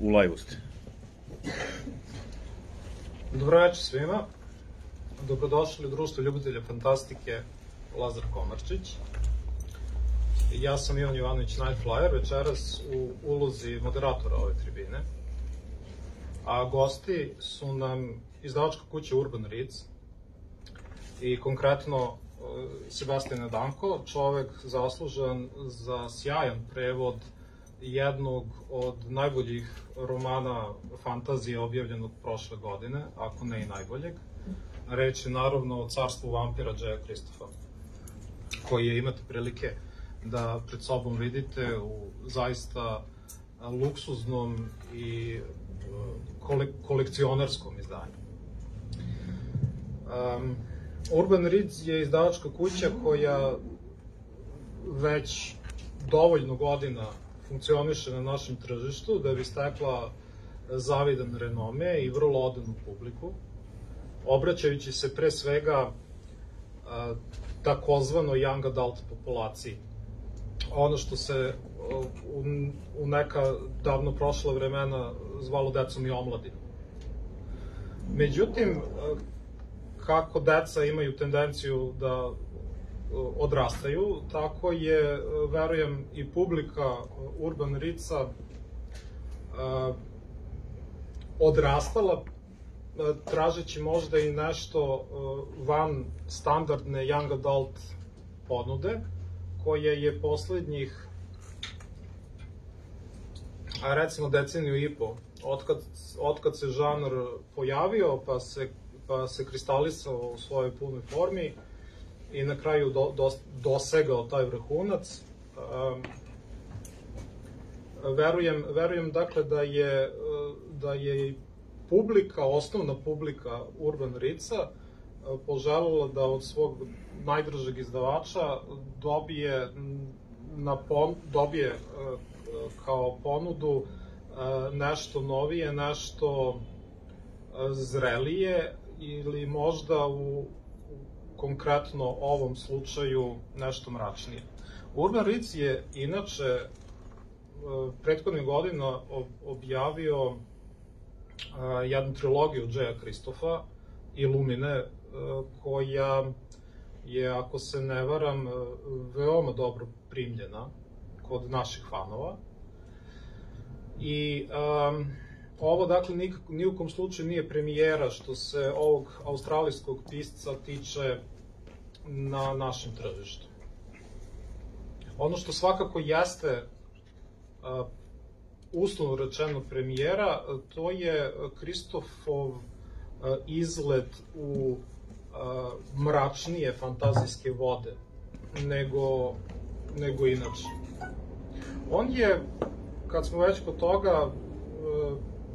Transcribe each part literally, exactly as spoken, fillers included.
U live-u ste. Dobro večer svima. Dobrodošli u društvo ljubitelja fantastike Lazar Komarčić. Ja sam Ivan Jovanović Nightflyer, večeras u ulozi moderatora ove tribine. A gosti su nam izdavačka kuća Urban Reads i konkretno Sebastian Danko, čovek zaslužan za sjajan prevod jednog od najboljih romana fantazije objavljenog prošle godine, ako ne i najboljeg. Reč je naravno o Carstvu vampira Jaya Christopha, koji je imate prilike da pred sobom vidite u zaista luksuznom i kolekcionarskom izdanju. Um, Urban Reads je izdavačka kuća koja već dovoljno godina funkcioniše na našem tržištu da bi stekla zavidan renome i vrlo odanu publiku, obraćajući se pre svega takozvano young adult populaciji. Ono što se u, u neka davno prošla vremena zvalo decom i omladinom. Međutim, kako deca imaju tendenciju da odrastaju, tako je, verujem, i publika Urban Readsa odrastala, tražeći možda i nešto van standardne young adult ponude, koje je poslednjih, a recimo deceniju i po, otkad, otkad se žanr pojavio, pa se, pa se kristalisao u svojoj punoj formi i na kraju do, do, dosegao taj vrhunac. Um, verujem, verujem dakle da je, da je publika, osnovna publika Urban Readsa poželjela da od svog najdražeg izdavača dobije, na pon, dobije kao ponudu nešto novije, nešto zrelije ili možda u konkretno ovom slučaju nešto mračnije. Urban Reads je inače prethodnih godina objavio jednu trilogiju Jaya Christopha, Illumine, koja je, ako se ne varam, veoma dobro primljena kod naših fanova. I um, ovo, dakle, ni u kom slučaju nije premijera što se ovog australijskog pisca tiče na našem tržištu. Ono što svakako jeste uh, uslovno rečeno premijera, to je Christophov uh, izlet u uh, mračnije fantazijske vode nego, nego inače. On je, kad smo već kod toga, uh,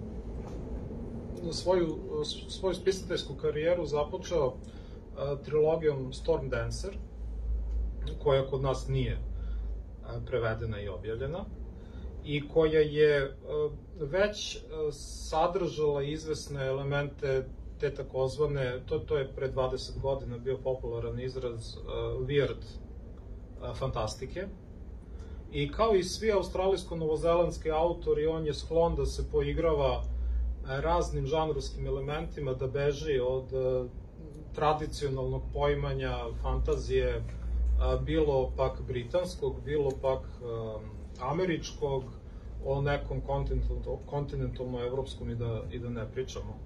svoju, svoju spisateljsku karijeru započeo uh, trilogijom Storm Dancer, koja kod nas nije uh, prevedena i objavljena, i koja je uh, već uh, sadržala izvesne elemente te takozvane, to, to je pre dvadeset godina bio popularan izraz uh, weird uh, fantastike. I kao i svi australijsko-novozelandski autori, on je sklon da se poigrava raznim žanrovskim elementima, da beži od uh, tradicionalnog poimanja fantazije, uh, bilo pak britanskog, bilo pak uh, američkog, o nekom kontinentalno-evropskom i da, i da ne pričamo.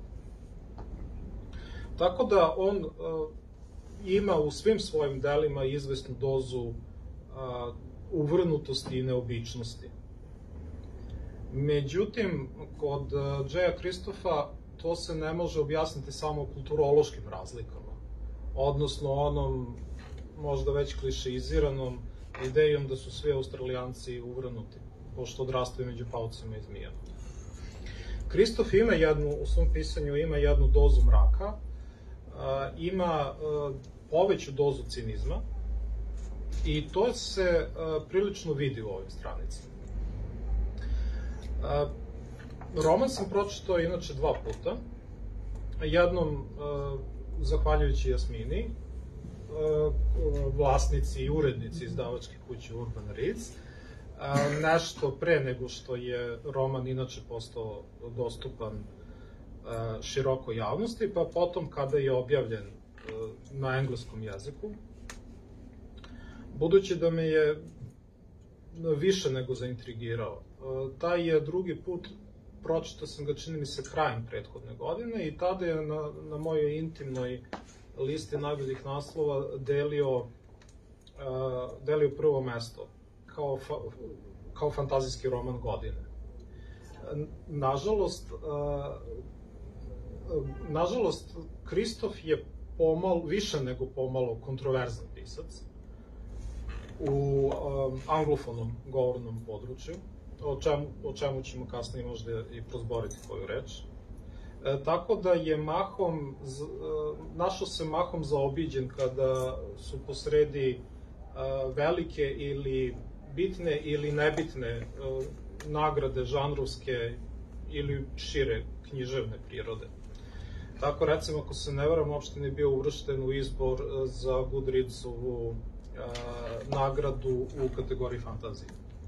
Tako da on uh, ima u svim svojim delima izvesnu dozu uh, uvrnutosti i neobičnosti. Međutim, kod uh, Jaya Christopha to se ne može objasniti samo kulturološkim razlikama, odnosno onom možda već klišeiziranom idejom da su svi Australijanci uvrnuti, pošto odrastaju među paucima i zmijama. Christoph ima jednu, u svom pisanju ima jednu dozu mraka, uh, ima uh, poveću dozu cinizma i to se uh, prilično vidi u ovim stranicama. Uh, roman sam pročitao inače dva puta, jednom uh, zahvaljujući Jasmini, vlasnici i urednici izdavačke kuće Urban Reads, nešto pre nego što je roman inače postao dostupan širokoj javnosti, pa potom kada je objavljen na engleskom jeziku. Budući da me je više nego zaintrigirao, taj je drugi put, pročitao sam ga, čini mi se, krajem prethodne godine i tada je na, na mojoj intimnoj listi najboljih naslova delio, uh, delio prvo mesto kao, fa, kao fantazijski roman godine. Nažalost, uh, nažalost, Kristof je pomalo, više nego pomalo kontroverzan pisac u um, anglofonom govornom području, o čemu, o čemu ćemo kasnije možda i prozboriti koju reč. E, tako da je mahom, z, e, našao se mahom zaobiđen kada su posredi e, velike ili bitne ili nebitne e, nagrade žanrovske ili šire književne prirode. Tako, recimo, ako se ne varam, uopšte nije bio uvršten u izbor za Goodreadsovu e, nagradu u kategoriji fantazije.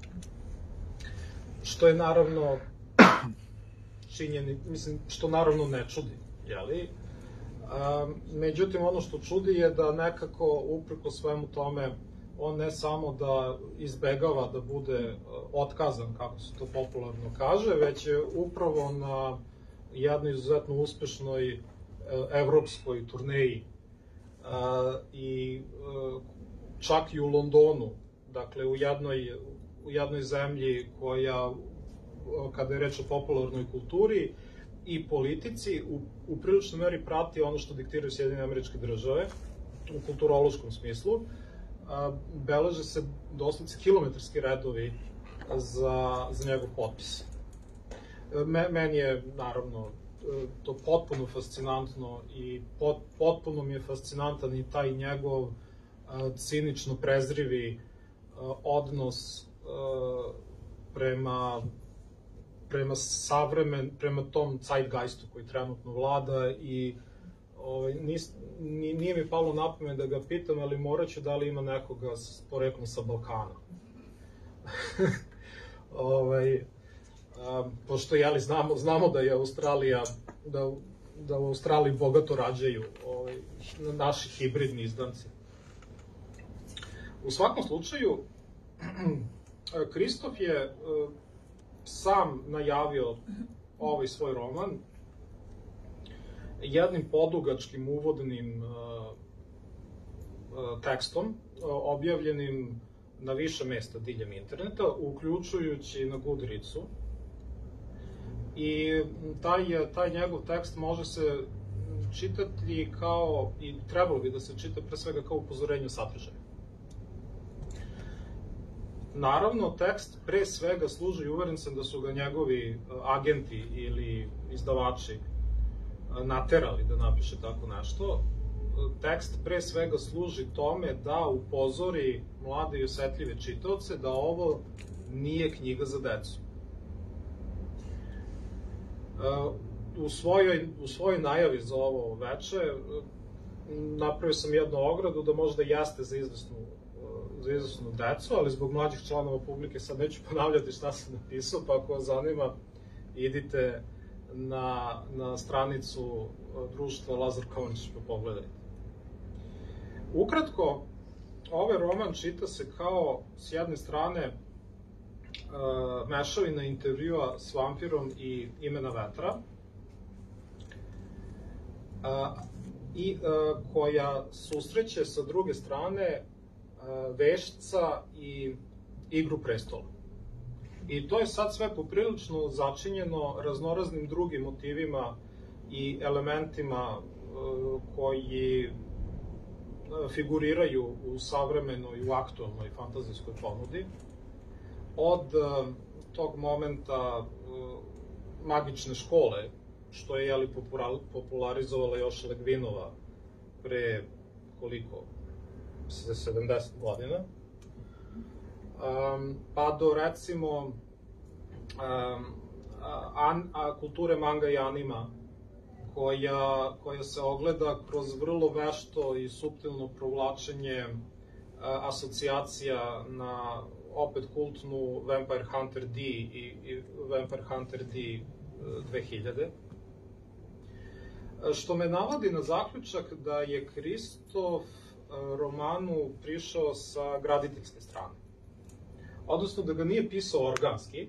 Što je naravno činjeni, mislim, što naravno ne čudi, jeli? A, međutim, ono što čudi je da nekako, upreko svemu tome, on ne samo da izbegava da bude otkazan, kako se to popularno kaže, već je upravo na jednoj izuzetno uspešnoj evropskoj turneji a, i a, čak i u Londonu, dakle u jednoj, u jednoj zemlji koja, kada je reč o popularnoj kulturi i politici, u, u priličnoj meri prati ono što diktiraju Sjedinjene Američke Države u kulturološkom smislu. A, beleže se doslovce kilometarski redovi za, za njegov potpis. Me, meni je, naravno, to potpuno fascinantno i pot, potpuno mi je fascinantan i taj njegov a, cinično prezrivi a, odnos a, prema prema savremen, prema tom zeitgeistu koji trenutno vlada i ovaj, nis, nije mi palo na pamet da ga pitam, ali morat ću da li ima nekoga s poreklom sa Balkana. ovaj, a, pošto jeli, znamo, znamo da je Australija, da, da u Australiji bogato rađaju ovaj, naši hibridni izdanci. U svakom slučaju, Kristof je sam najavio ovaj svoj roman jednim podugačkim uvodnim uh, uh, tekstom, uh, objavljenim na više mesta diljem interneta, uključujući na Goodreadsu. I taj, taj njegov tekst može se čitati kao, i trebalo bi da se čita pre svega kao upozorenje sadržaja. Naravno, tekst pre svega služi, uveren sam da su ga njegovi agenti ili izdavači naterali da napiše tako nešto. Tekst pre svega služi tome da upozori mlade i osetljive čitaoce da ovo nije knjiga za decu. U svojoj, u svojoj najavi za ovo veče napravio sam jednu ogradu da možda jeste za izvesnu za izvesnu decu, ali zbog mlađih članova publike sad neću ponavljati šta sam napisao, pa ako vas zanima, idite na, na stranicu društva Lazar Komarčić pa pogledajte. Ukratko, ovaj roman čita se kao, s jedne strane, uh, mešavina intervjua s vampirom i Imena vetra, uh, i uh, koja susreće sa druge strane Vešca i Igru prestola. I to je sad sve poprilično začinjeno raznoraznim drugim motivima i elementima koji figuriraju u savremenoj i u aktualnoj fantazijskoj ponudi. Od tog momenta magične škole, što je jeli, popularizovala još Legvinova pre koliko? sedamdeset godina, um, pa do recimo um, an, a, kulture manga i anima, koja, koja se ogleda kroz vrlo vešto i suptilno provlačenje a, asocijacija na opet kultnu Vampire Hunter D i, i Vampire Hunter D dve hiljade. Što me navodi na zaključak da je Kristof romanu prišao sa graditeljske strane. Odnosno da ga nije pisao organski,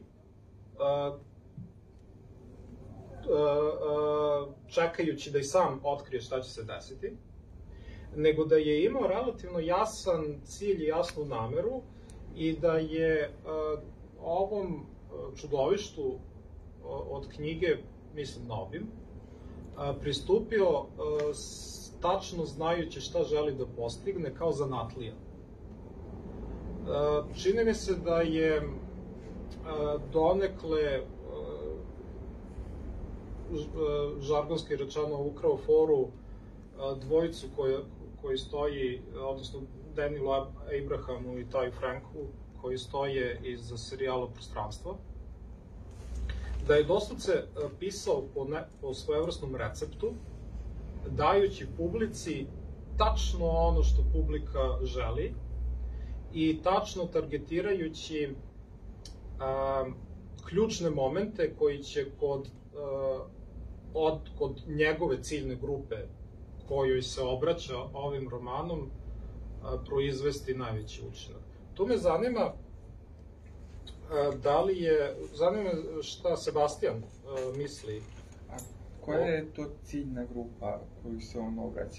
čekajući da i sam otkrije šta će se desiti, nego da je imao relativno jasan cilj i jasnu nameru i da je ovom čudovištu od knjige, mislim novim, pristupio tačno znajući šta želi da postigne kao zanatlija. Čini mi se da je donekle žargonski rečeno ukrao foru dvojicu koji stoji, odnosno Danielu Abrahamu i Taju Franku, koji stoje iza serijala Prostranstvo. Da je doslovce pisao po, ne, po svojevrsnom receptu, dajući publici tačno ono što publika želi i tačno targetirajući a, ključne momente koji će kod, a, od, kod njegove ciljne grupe kojoj se obraća ovim romanom a, proizvesti najveći učinak. Tu me zanima da li je, zanima me šta Sebastijan uh, misli. A koja je to ciljna grupa koju se on obraća?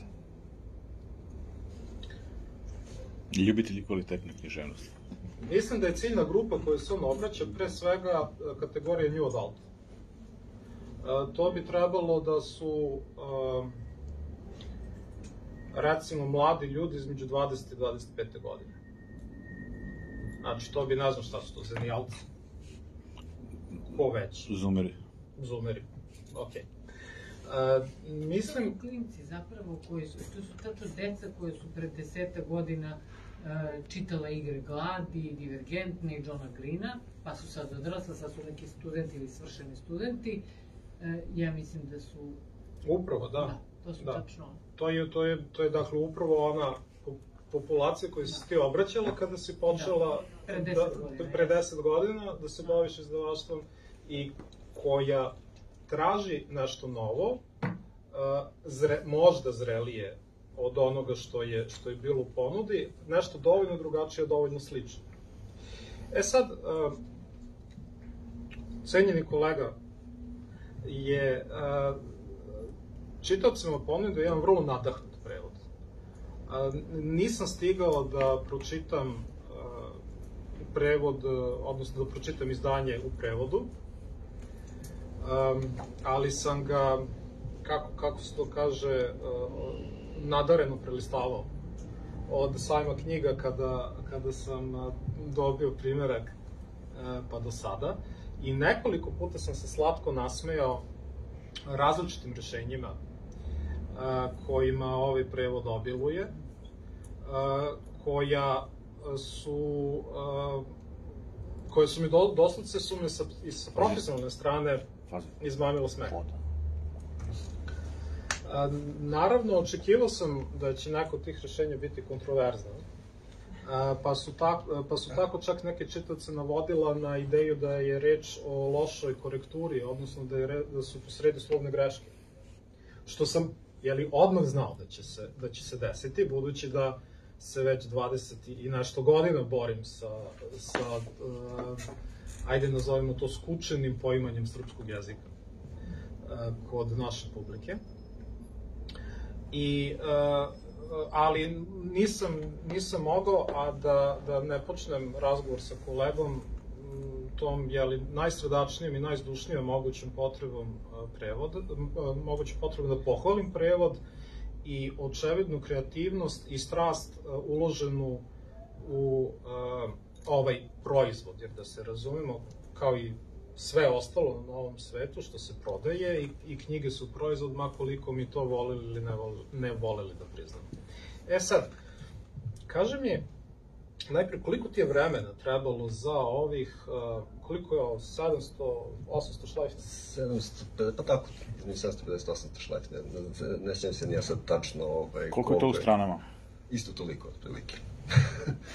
Ljubitelji kvalitetne književnosti. Mislim da je ciljna grupa koju se on obraća pre svega kategorija New Adult. Uh, to bi trebalo da su uh, recimo mladi ljudi između dvadeset i dvadeset pet godine. Znači, to bi ne znam šta su to, zenijalci. Ko već? Zoomeri. Zoomeri, okej. Okay. Uh, mislim... To su klinci zapravo koji su, to su tačno deca koje su pred deseta godina uh, čitala Igre gladi, Divergentne i Johna Greena, pa su sad odrasla, sad su neki studenti ili svršeni studenti. Uh, ja mislim da su... Upravo, da. Da, to su da. tačno... To je, to je, to je, dakle, upravo ona populacija koja se ti obraćala kada si počela pre deset godina, pre deset godina da se baviš izdavaštvom i koja traži nešto novo, zre, možda zrelije od onoga što je, što je bilo u ponudi, nešto dovoljno drugačije, dovoljno slično. E sad, cenjeni kolega je čitaocima ponudio jedan vrlo nadahnut prevod. Nisam stigao da pročitam prevod, odnosno da pročitam izdanje u prevodu, ali sam ga, kako, kako se to kaže, nadareno prelistavao od sajma knjiga kada, kada sam dobio primerak pa do sada. I nekoliko puta sam se slatko nasmejao različitim rešenjima kojima ovaj prevod obiluje, koja su, koje su mi doslovce su me sa, i sa profesionalne strane izmamilo smeh. Naravno, očekivao sam da će neko od tih rešenja biti kontroverzno, pa su, tako, pa su tako čak neke čitaoce navodila na ideju da je reč o lošoj korekturi, odnosno da, je, da su posredi slovne greške. Što sam, jeli, odmah znao da će se, da će se desiti, budući da se već dvadeset i nešto godina borim sa, sa uh, ajde nazovimo to skučenim poimanjem srpskog jezika uh, kod naše publike. I, uh, ali nisam, nisam mogao, a da, da ne počnem razgovor sa kolegom tom, jeli, najsredačnijom i najzdušnijom mogućom potrebom prevoda, mogućom potrebom da pohvalim prevod i očevidnu kreativnost i strast uloženu u uh, ovaj proizvod, jer da se razumemo, kao i sve ostalo na ovom svetu što se prodaje i, i knjige su proizvod, ma koliko mi to voleli ili ne voleli, ne voleli da priznamo. E sad, kaži mi, najpre, koliko ti je vremena trebalo za ovih, uh, koliko je ovo, sedamsto, osamsto šlajfina? sedamsto, pa tako, sedamsto pedeset osam šlajfina, ne, ne, ne sjećam se nije sad tačno... Ovaj, koliko je to u stranama? Isto toliko, otprilike.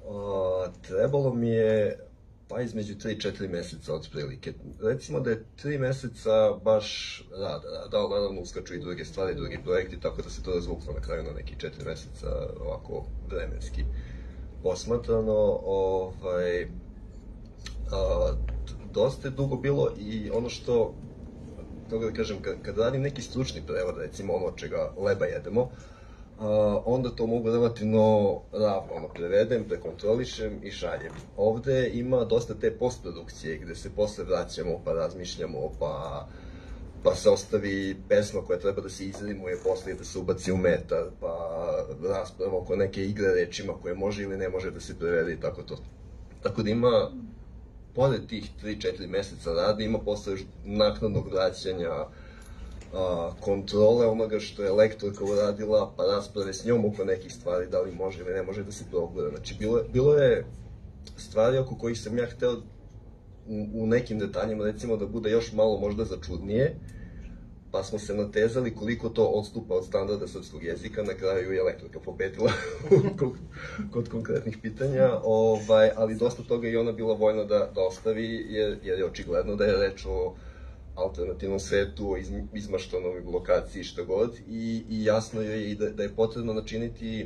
A, trebalo mi je pa između tri četiri meseca otprilike. Recimo da je tri meseca baš rada, rada, ali naravno uskaču i druge stvari, drugi projekti, tako da se to razvuklo na kraju na neki četiri meseca ovako vremenski posmatrano. Ovaj, a, dosta je dugo bilo i ono što, kako da kažem, kad, kad radim neki stručni prevod, recimo ono od čega leba jedemo, Uh, onda to mogu relativno ravno ono, prevedem, prekontrolišem i šaljem. Ovde ima dosta te postprodukcije gde se posle vraćamo pa razmišljamo, pa, pa se ostavi pesma koja treba da se izrimuje posle da se ubaci u metar, pa rasprava oko neke igre rečima koje može ili ne može da se prevede i tako to. Tako da ima, pored tih tri četiri meseca rada, ima posle naknadnog vraćanja, A, kontrole onoga što je lektorka uradila, pa rasprave s njom oko nekih stvari, da li može ili ne može da se progura. Znači, bilo, bilo je stvari oko kojih sam ja hteo u, u nekim detaljima, recimo, da bude još malo možda začudnije, pa smo se natezali koliko to odstupa od standarda srpskog jezika, na kraju je lektorka pobedila kod, kod konkretnih pitanja, ovaj, ali dosta toga i ona bila voljna da, da ostavi, jer, jer je očigledno da je reč o alternativnom svetu, o izmaštanoj lokaciji, šta god, i, i jasno je i da, da je potrebno načiniti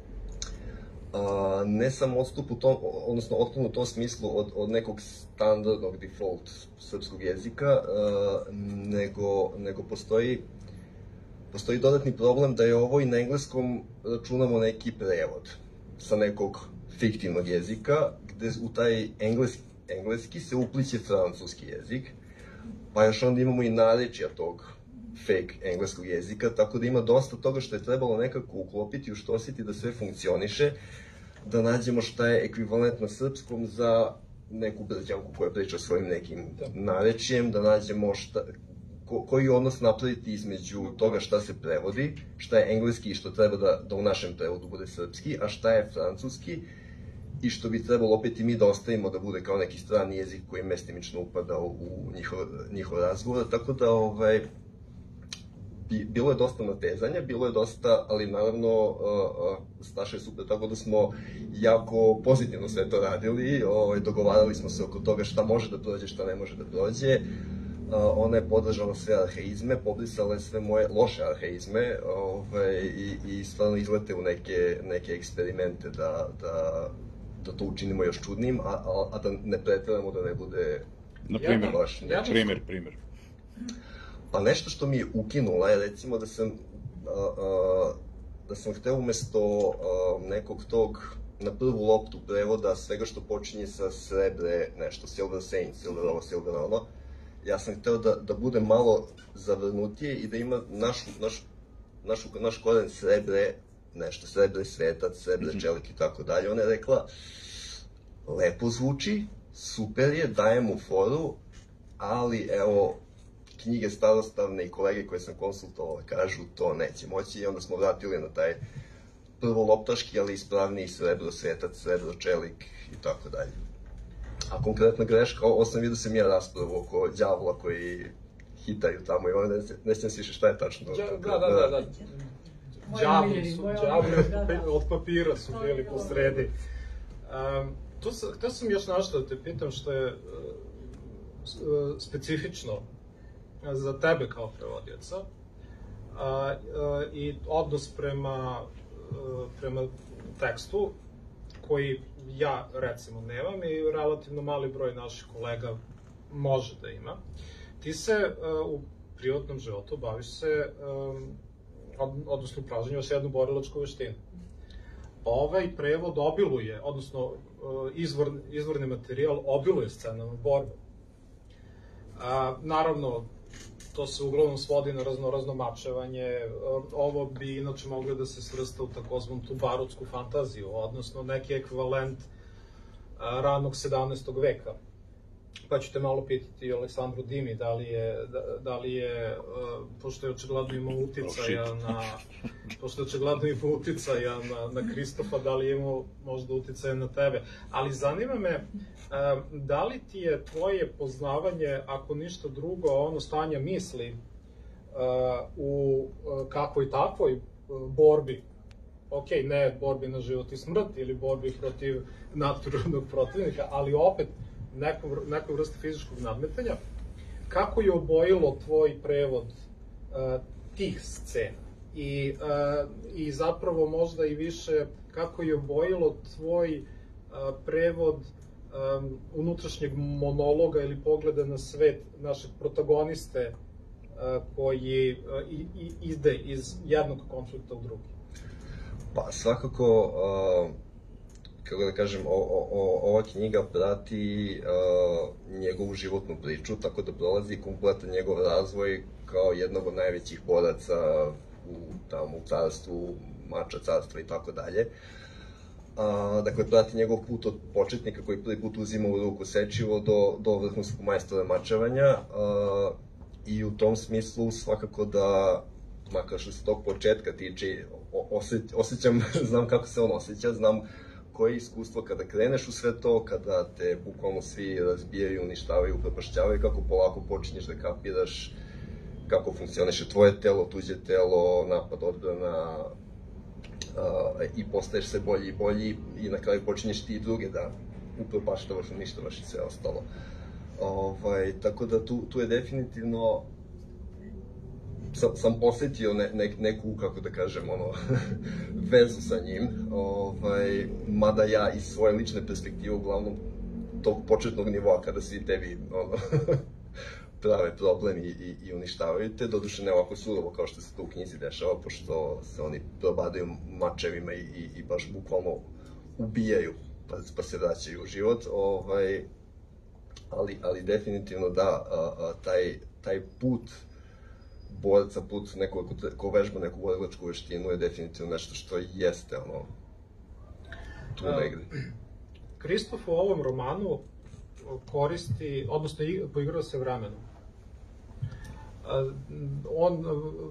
a, ne samo odstup u tom, odnosno otklon u tom smislu od, od nekog standardnog default srpskog jezika, a, nego, nego postoji postoji dodatni problem da je ovo i na engleskom računamo neki prevod sa nekog fiktivnog jezika, gde u taj engleski, engleski se upliće francuski jezik, pa još onda imamo i narečja tog fake engleskog jezika, tako da ima dosta toga što je trebalo nekako uklopiti, uštositi da sve funkcioniše, da nađemo šta je ekvivalent na srpskom za neku Brđanku koja priča svojim nekim narečjem, da nađemo šta, ko, koji odnos napraviti između toga šta se prevodi, šta je engleski i što treba da, da u našem prevodu bude srpski, a šta je francuski, i što bi trebalo opet i mi da ostavimo da bude kao neki strani jezik koji je mestimično upada u njihov, njihov razgovor, tako da ovaj, bilo je dosta natezanja, bilo je dosta, ali naravno uh, uh, Staša je super, tako da smo jako pozitivno sve to radili, ovaj, dogovarali smo se oko toga šta može da prođe, šta ne može da prođe. Uh, ona je podržala sve arheizme, pobrisala je sve moje loše arheizme, ovaj, i, i stvarno izlete u neke, neke eksperimente da, da da to učinimo još čudnim, a, a, a da ne pretvaramo da ne bude... Na primjer, baš, ja, primjer, primjer. Pa nešto što mi je ukinula je recimo da sam, a, a, da sam hteo umesto a, nekog tog na prvu loptu prevoda svega što počinje sa srebre nešto, Silver Saint, Silver ovo, Silver ono, ja sam hteo da, da bude malo zavrnutije i da ima našu, naš, našu, naš koren srebre, nešto, srebre svetac, srebre čelik i tako dalje. Ona je rekla, lepo zvuči, super je, daje mu foru, ali evo, knjige starostavne i kolege koje sam konsultovao kažu to neće moći, i onda smo vratili na taj prvo loptaški, ali ispravniji srebro svetac, srebro čelik i tako dalje. A konkretna greška, ovo sam vidio sam ja raspravu oko đavola koji hitaju tamo i onda ne sjećam se više šta je tačno. Da, da, da, da. Đavli su, đavli od papira su bili po sredi. Um, tu sam, htio sam još nešto da te pitam što je uh, specifično za tebe kao prevodioca, uh, uh, i odnos prema, uh, prema tekstu koji ja recimo nemam i relativno mali broj naših kolega može da ima. Ti se uh, u privatnom životu baviš se um, odnosno upražnjava se jednu borilačku veštinu. Ovaj prevod obiluje, odnosno izvor, izvorni materijal obiluje scenama borbe. A, naravno, to se uglavnom svodi na raznorazno mačevanje. Ovo bi inače moglo da se svrsta u takozvanu tu barotsku fantaziju, odnosno neki ekvivalent a, ranog sedamnaestog veka. Pa ću te malo pitati o Aleksandru Dimi, da li je, da, da li je uh, pošto je očigledno imao uticaja oh, na, pošto je očigledno imao uticaja na, na Kristofa, da li je imao možda uticaja na tebe. Ali zanima me, uh, da li ti je tvoje poznavanje, ako ništa drugo, ono stanja misli uh, u uh, kakvoj takvoj uh, borbi ok, ne borbi na život i smrt ili borbi protiv naturalnog protivnika, ali opet nekom, nekom vrste fizičkog nadmetanja. Kako je obojilo tvoj prevod uh, tih scena? I, uh, I zapravo možda i više kako je obojilo tvoj uh, prevod um, unutrašnjeg monologa ili pogleda na svet našeg protagoniste uh, koji uh, i, i, ide iz jednog konflikta u drugi? Pa svakako, uh, kako da kažem, o, o, o, ova knjiga prati uh, njegovu životnu priču, tako da prolazi kompletan njegov razvoj kao jednog od najvećih boraca u, tamo, u carstvu, mača carstva i tako dalje. Dakle, prati njegov put od početnika koji prvi put uzima u ruku sečivo do, do vrhunskog majstora mačevanja uh, i u tom smislu svakako da, makar što se tog početka tiče, osjeć, osjećam, znam kako se on osjeća, znam koje je iskustvo kada kreneš u sve to, kada te bukvalno svi razbijaju, uništavaju, upropašćavaju, kako polako počinješ da kapiraš kako funkcioniše tvoje telo, tuđe telo, napad, odbrana, uh, i postaješ sve bolji i bolji i na kraju počinješ ti i druge da upropaštavaš, uništavaš i sve ostalo. Ovaj, tako da tu, tu je definitivno sam, sam osetio ne, ne, neku, kako da kažem, ono, vezu sa njim, ovaj, mada ja iz svoje lične perspektive, uglavnom, tog početnog nivoa, kada svi tebi, ono, prave problem i, i, i uništavaju te, doduše ne ovako surovo kao što se to u knjizi dešava, pošto se oni probadaju mačevima i, i, i baš bukvalno ubijaju, pa, pa se vraćaju u život, ovaj, ali, ali definitivno da, a, a, taj, taj put borca, put nekog ko vežba neku borilačku veštinu je definitivno nešto što jeste, ono, tu negde. Kristof u ovom romanu koristi, odnosno poigrao se vremenom. On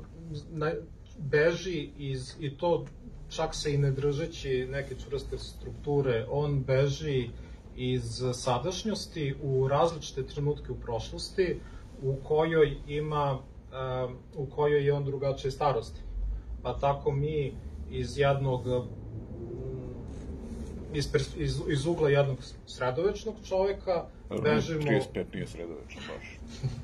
beži iz, i to čak se i ne držeći neke čvrste strukture, on beži iz sadašnjosti u različite trenutke u prošlosti u kojoj ima, u kojoj je on drugačije starosti. Pa tako mi iz jednog Iz, iz, iz ugla jednog sredovečnog čoveka bežimo... trideset pet nije sredovečno baš.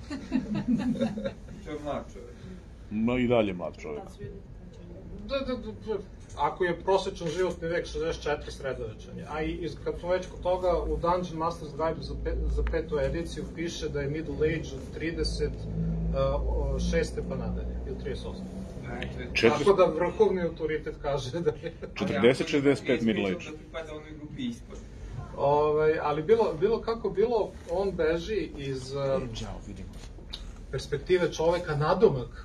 To je mlad čovek. No i dalje mlad čovek. Da, da, da, ako je prosječan životni vek šezdeset četiri sredovečan je. A i kad smo već kod toga, u Dungeon Master's Guide za, pe, za petu ediciju piše da je middle age od trideset šeste pa nadalje, ili trideset osam. Četiri... Tako da vrhovni autoritet kaže da je... četrdeset šezdeset pet middle age. Da pripada onoj grupi ispod. Ove, ali bilo, bilo kako bilo, on beži iz um, perspektive čoveka nadomak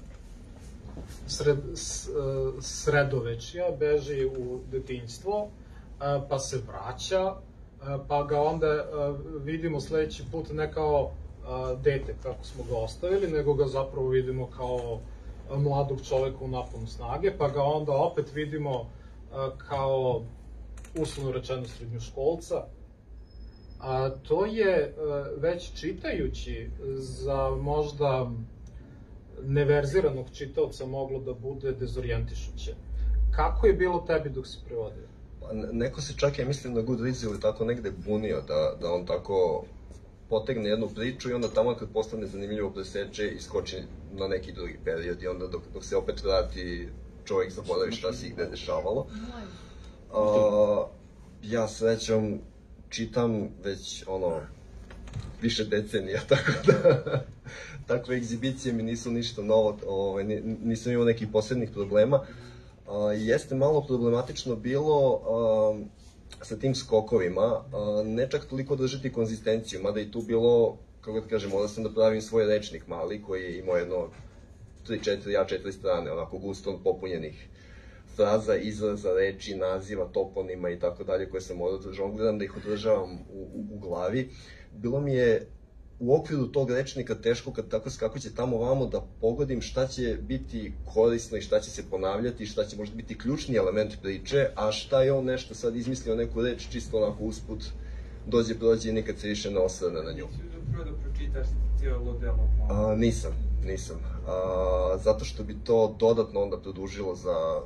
sred, s, sredovečja, beži u detinjstvo, pa se vraća, pa ga onda vidimo sledeći put ne kao dete kako smo ga ostavili, nego ga zapravo vidimo kao mladog čoveka u naponu snage, pa ga onda opet vidimo kao uslovno rečeno srednjoškolca. A to je već čitajući za možda neverziranog čitaoca moglo da bude dezorijentišuće. Kako je bilo tebi dok si prevodio? Pa neko se čak, ja mislim, na Goodreads ili tako negde bunio da, da on tako potegne jednu priču i onda tamo kad postane zanimljivo preseče i skoči na neki drugi period i onda dok, dok se opet vrati čovjek zaboravi šta se gde dešavalo. A, ja srećom čitam već ono više decenija, tako da takve egzibicije mi nisu ništa novo, ovaj, nisam imao nekih posebnih problema. A, jeste malo problematično bilo a, sa tim skokovima, a, ne čak toliko držati konzistenciju, mada i tu bilo, kako da kažem, morao sam da pravim svoj rečnik mali, koji je imao jedno tri četiri, ja četiri strane, onako gustom popunjenih fraza, izraza, reči, naziva, toponima i tako dalje, koje sam morao da žongliram, da ih održavam u, u, u glavi. Bilo mi je u okviru tog rečnika teško kad tako skakuće tamo vamo da pogodim šta će biti korisno i šta će se ponavljati, šta će možda biti ključni element priče, a šta je on nešto sad izmislio neku reč čisto onako usput dođe, prođe i nikad se više ne osvrne na nju. Nisi da prvo da pročitaš cijelo delo? A, nisam, nisam. A, zato što bi to dodatno onda produžilo za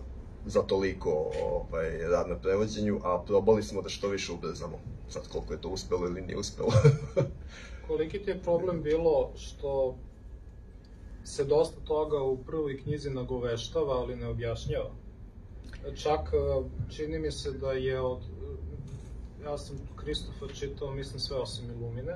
za toliko ovaj, rad na prevođenju, a probali smo da što više ubrzamo. Sad koliko je to uspelo ili nije uspelo. Koliki ti je problem bilo što se dosta toga u prvoj knjizi nagoveštava, ali ne objašnjava? Čak čini mi se da je od... Ja sam Kristofa čitao, mislim, sve osim Illumine.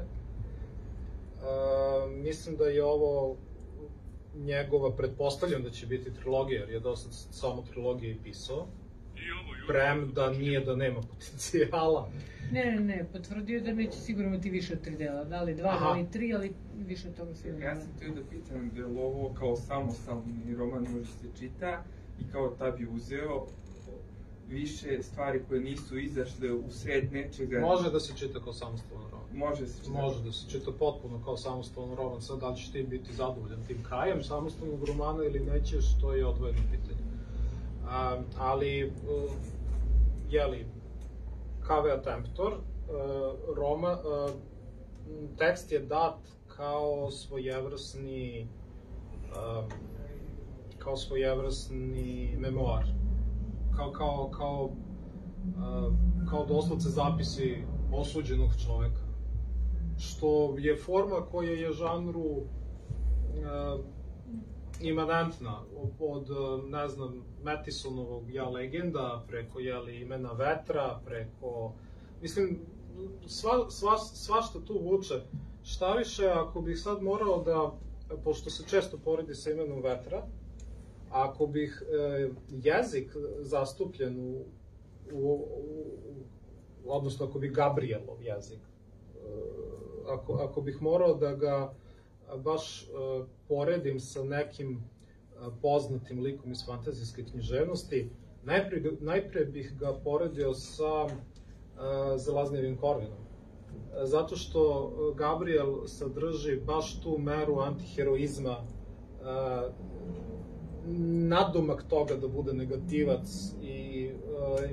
Uh, mislim da je ovo njegova, pretpostavljam da će biti trilogija, jer je dosta samo trilogije i pisao. Prem da nije da nema potencijala. Ne, ne, ne, potvrdio da neće sigurno imati više od tri dela, da li dva, da li tri, ali više od toga sigurno. Ja sam htio da pitam da li ovo kao samostalni roman može se čita i kao ta bi uzeo više stvari koje nisu izašle u sred nečega. Može da se čita kao samostalan roman. Može da se čita. Može da se čita potpuno kao samostalan roman. Sad, da li ćeš ti biti zadovoljan tim krajem samostalnog romana ili nećeš, to je odvojeno pitanje. Um, ali, uh, jeli, Cavea Temptor, uh, Roma, uh, tekst je dat kao svojevrsni um, kao svojevrsni memoar. Kao, kao, kao, uh, kao doslovce zapisi osuđenog čoveka. Što je forma koja je žanru uh, imanentna, od, ne znam, Mattisonovog Ja legenda, preko, jeli, Imena vetra, preko... Mislim, sva, sva, svašta tu vuče. Šta više, ako bih sad morao da, pošto se često poredi sa Imenom vetra, ako bih e, jezik zastupljen u, u, u, odnosno ako bi Gabrielov jezik, e, ako, ako bih morao da ga baš e, poredim sa nekim e, poznatim likom iz fantazijske književnosti, najpre, najpre bih ga poredio sa e, Zelaznjevim Korvinom. E, zato što Gabriel sadrži baš tu meru antiheroizma, e, nadomak toga da bude negativac i, e,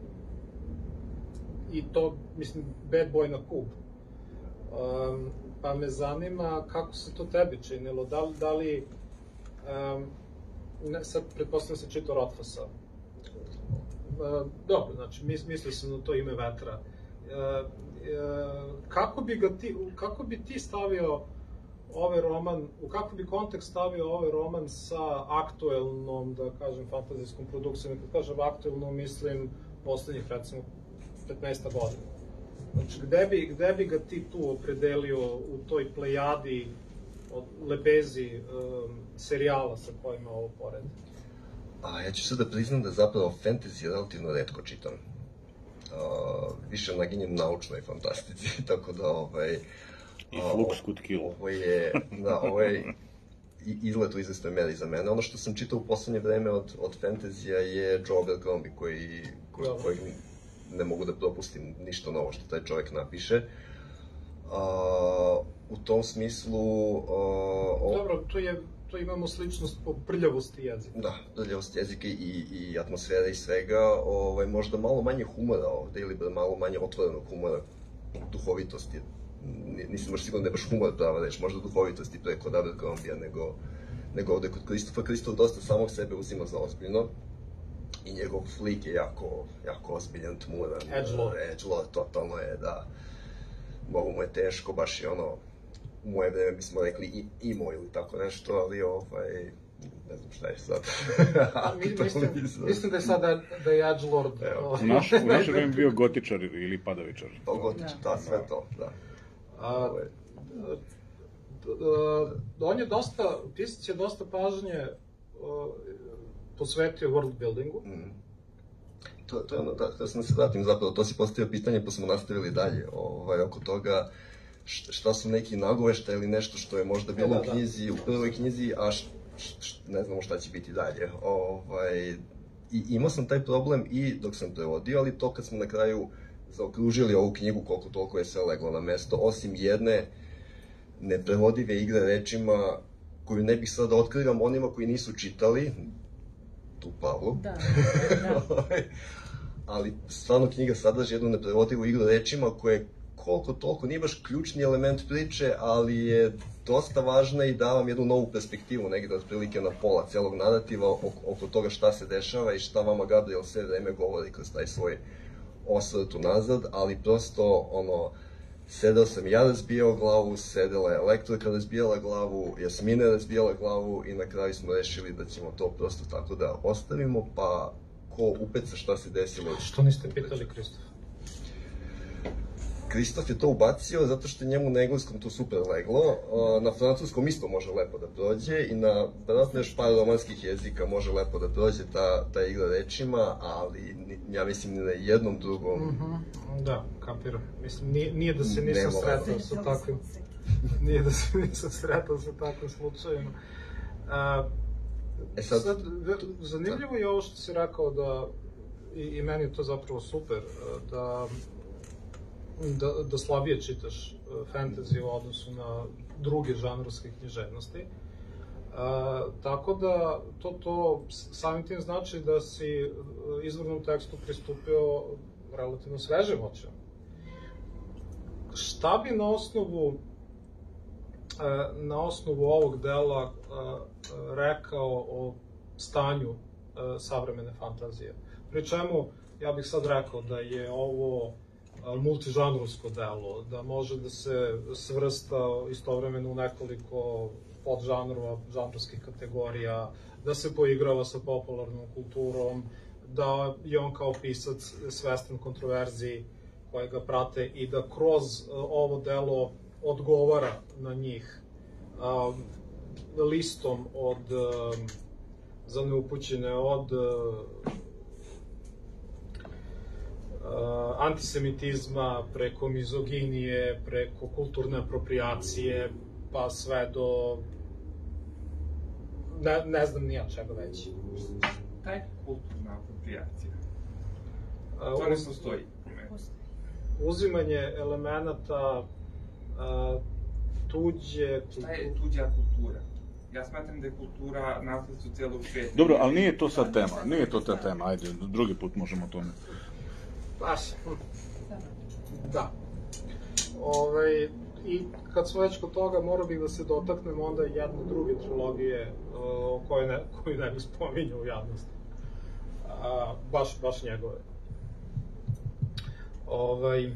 i to, mislim, bad boy na kub. Um, pa me zanima kako se to tebi činilo, da li, da li um, ne, sad pretpostavljam se čitao Rotfasa. Uh, dobro, znači, mis, mislio sam na to Ime vetra. Uh, uh, kako bi ga ti, kako bi ti stavio ovaj roman, u kakvi bi kontekst stavio ovaj roman sa aktuelnom, da kažem, fantazijskom produkcijom? Kad kažem aktuelno, mislim poslednjih, recimo, petnaest godina. Znači, gde bi, gde bi ga ti tu opredelio u toj plejadi od lepezi um, serijala sa kojima ovo poredi? A ja ću sad da priznam da zapravo fantasy relativno retko čitam. Uh, više naginjem naučnoj fantastici, tako da ovaj... I Flux Could Kill. Ovo je, da, ovo je izlet u izvestnoj meri za mene. Ono što sam čitao u poslednje vreme od, od fantazija je Joe Abercrombie, koji, koji, kojeg ne mogu da propustim ništa novo što taj čovjek napiše. Uh, u tom smislu... Uh, o... Dobro, tu, je, tu imamo sličnost po prljavosti jezika. Da, prljavosti jezika i, i atmosfere i svega. Ovaj, možda malo manje humora ovde, ili malo manje otvorenog humora, duhovitosti. Nisam baš sigurno da je baš humor prava reč, možda duhovitosti preko od Abercrombija nego, nego ovde kod Kristofa. Kristof dosta samog sebe uzima za ozbiljno i njegov flik je jako, jako ozbiljan, tmuran. Edgelord. Edgelord, totalno je, da. Mogu mu je teško, baš je ono, u moje vreme bismo rekli i, imo ili tako nešto, ali ovaj, ne znam šta je sad. mislim, mislim da je sad da, da je Edgelord. U naš, u naše vreme bio gotičar ili padavičar. Pa gotičar, da, sve to, da. A, on je dosta, pisac je dosta pažnje uh, posvetio world buildingu. Mm. To, to je ono, da, da sam se vratim zapravo, to si postavio pitanje pa smo nastavili dalje, ovaj, oko toga šta su neki nagovešta ili nešto što je možda bilo da, u knjizi, da. u prvoj knjizi, a š, š, š, ne znamo šta će biti dalje. Ovaj, i imao sam taj problem i dok sam prevodio, ali to kad smo na kraju zaokružili ovu knjigu, koliko toliko je sve leglo na mesto, osim jedne neprevodive igre rečima, koju ne bih sad da otkrivam onima koji nisu čitali, tu Pavlu. Da, da. Ali stvarno knjiga sadrži jednu neprevodivu igru rečima koje koliko toliko, nije baš ključni element priče, ali je dosta važna i da vam jednu novu perspektivu, negdje otprilike na pola celog narativa oko, oko toga šta se dešava i šta vama Gabriel sve vreme govori kroz taj svoj osvrt unazad, ali prosto, ono, sedeo sam ja razbijao glavu, sedela je elektrika razbijala glavu, Jasmina je razbijala glavu i na kraju smo rešili da ćemo to prosto tako da ostavimo, pa ko upeca šta se desilo. Što niste pitali Kristofa? Kristof je to ubacio zato što njemu na engleskom to super leglo, na francuskom isto može lepo da prođe i na verovatno još par romanskih jezika može lepo da prođe ta, ta igra rečima, ali ja mislim ni na jednom drugom... Mm-hmm. Da, kapiram. Mislim, nije, nije da se nisam sretao sa takvim... Nije da se nisam sretao sa takvim slučajima. A, e sad, sad, zanimljivo je ovo što si rekao da, i, i meni je to zapravo super, da Da, da slabije čitaš fantasy u odnosu na druge žanrovske književnosti. E, tako da to, to samim tim znači da si izvornom tekstu pristupio relativno svežim očima. Šta bi na osnovu e, na osnovu ovog dela e, rekao o stanju e, savremene fantazije? Pri čemu ja bih sad rekao da je ovo multižanrovsko delo, da može da se svrsta istovremeno u nekoliko podžanrova, žanrovskih kategorija, da se poigrava sa popularnom kulturom, da je on kao pisac svestan kontroverziji koje ga prate i da kroz ovo delo odgovara na njih um, listom od, um, za neupućene, od Uh, antisemitizma, preko mizoginije, preko kulturne apropriacije, pa sve do... Ne, ne znam nija čega već. Šta je kulturna apropriacija? Uh, to ne postoji. Uzimanje elemenata uh, tuđe... Šta je tuđa kultura? Ja smatram da je kultura nasledstvo celog sveta. Dobro, ali nije to sad tema, nije to ta tema, ajde, drugi put možemo o tome. Baš, da. Ove, I kad smo već kod toga, morao bih da se dotaknemo onda jedne druge trilogije o kojoj ne, koju ne bih spominjao u javnosti. A, baš, baš njegove. Ovaj,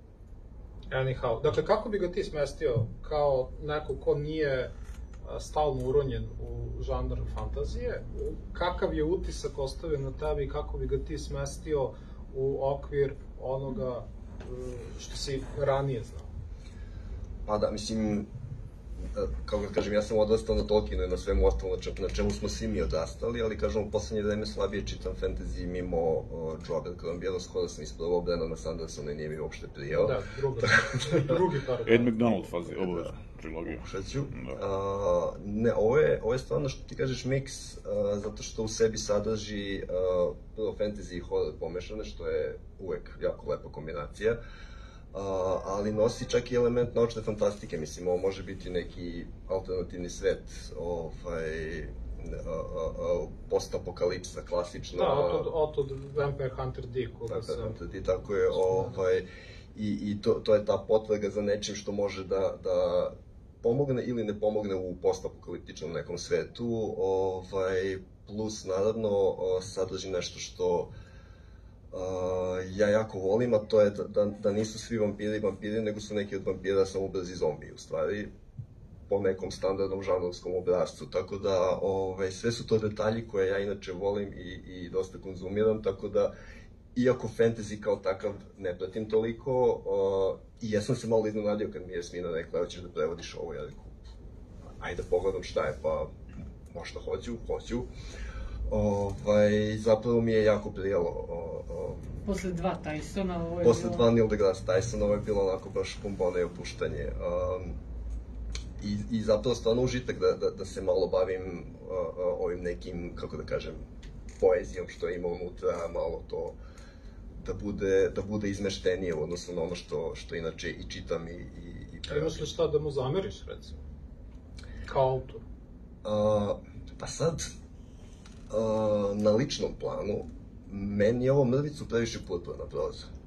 anyhow, dakle, kako bi ga ti smestio kao neko ko nije stalno uronjen u žanr fantazije, kakav je utisak ostavio na tebi i kako bi ga ti smestio u okvir onoga što si ranije znao? Pa da, mislim, kako da kažem, ja sam odrastao na Tolkienu i na svemu ostalom na čemu smo svi mi odrastali, ali kažem, u poslednje vreme slabije čitam fantasy mimo uh, Joe Abercrombie, skoro sam isprobao Brendana Sandersona i nije mi uopšte prijao. Da, druga, drugi par. Ed McDonald fazi, obavezno, trilogiju. Šeću. Uh, ne, ovo je, ovo je stvarno što ti kažeš miks, uh, zato što u sebi sadrži uh, prvo fantasy i horror pomešane, što je uvek jako lepa kombinacija. Uh, ali nosi čak i element naučne fantastike, mislim, ovo može biti neki alternativni svet, ovaj, uh, uh, uh, post-apokalipsa, klasična... Da, od, od, od Vampire Hunter D, koga sam... Hunter D, tako je, ovaj, i, i to, to je ta potraga za nečim što može da, da pomogne ili ne pomogne u post-apokaliptičnom nekom svetu, ovaj, plus, naravno, sadrži nešto što Uh, ja jako volim, a to je da, da, da nisu svi vampiri vampiri, nego su neki od vampira samo brzi zombiji, u stvari, po nekom standardnom žanrovskom obrazcu, tako da ovaj, sve su to detalji koje ja inače volim i, i dosta konzumiram, tako da, iako fantasy kao takav ne pratim toliko, uh, i ja sam se malo iznenadio kad mi je Jasmina rekla, evo ćeš da prevodiš ovo, ja rekao, ajde pogledam šta je, pa možda hoću, hoću. Ovaj, zapravo mi je jako prijelo. O, o, posle dva Tysona ovo je posle bilo... dva Neil deGrasse Tysona ovo je bilo onako baš bombona i opuštanje. Um, i, I zapravo stvarno užitak da, da, da se malo bavim uh, uh, ovim nekim, kako da kažem, poezijom što ima unutra, malo to da bude, da bude izmeštenije u odnosu na ono što, što inače i čitam i, i, i A imaš li šta da mu zameriš, recimo? Kao autor? Uh, pa sad, Uh, na ličnom planu, meni je ovo mrvicu previše purpurna proza.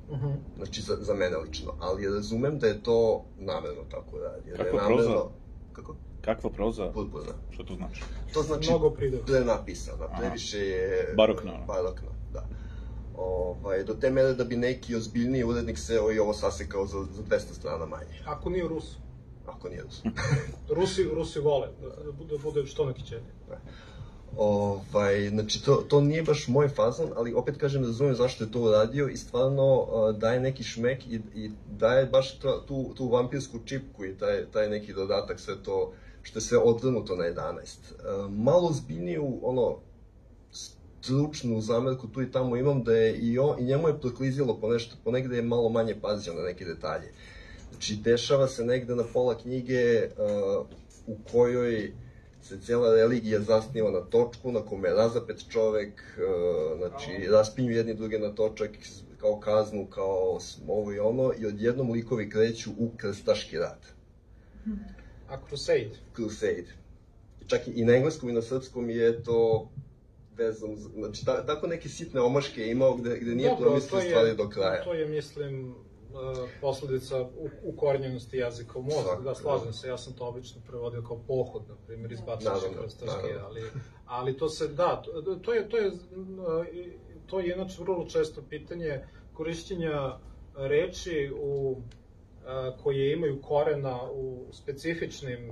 Uh-huh. Znači, za, za mene lično. Ali razumem da je to namerno tako radi. Kakva namerno... proza? Kako? Kakva proza? Purpurna. Što to znači? To znači mnogo prideva. Prenapisana, previše je... Barokna. Barokna, da. Ovaj, do te mere da bi neki ozbiljniji urednik seo i ovo sasekao za, za dvesta strana manje. Ako nije Rus. Ako nije Rus. Rusi, Rusi vole da bude, bude što nakićenije. Ovaj, znači, to, to nije baš moj fazon, ali opet kažem, razumem zašto je to uradio i stvarno uh, daje neki šmek i, i daje baš to, tu, tu vampirsku čipku i taj, taj neki dodatak, sve to što je sve odvrnuto na jedanaest. Uh, malo zbiljniju, ono, stručnu zamerku tu i tamo imam da je i, on, i njemu je proklizilo po nešto, ponegde je malo manje pazio na neke detalje. Znači, dešava se negde na pola knjige uh, u kojoj se cijela religija zasniva na točku, na kome je razapet čovek, uh, znači, raspinju jedni druge na točak kao kaznu, kao ovo i ono, i odjednom likovi kreću u krstaški rat. A Crusade? Crusade. Čak i na engleskom i na srpskom je to vezom, znači, ta, tako neke sitne omaške je imao gde, gde nije promislio stvari do kraja. To je, mislim, posledica ukorenjenosti jezika u mozgu, da, slažem se, ja sam to obično prevodio kao pohod, na primjer, izbacajući krstaške, ali, ali to se, da, to je, to je, to je inače vrlo često pitanje korišćenja reči u, koje imaju korena u specifičnim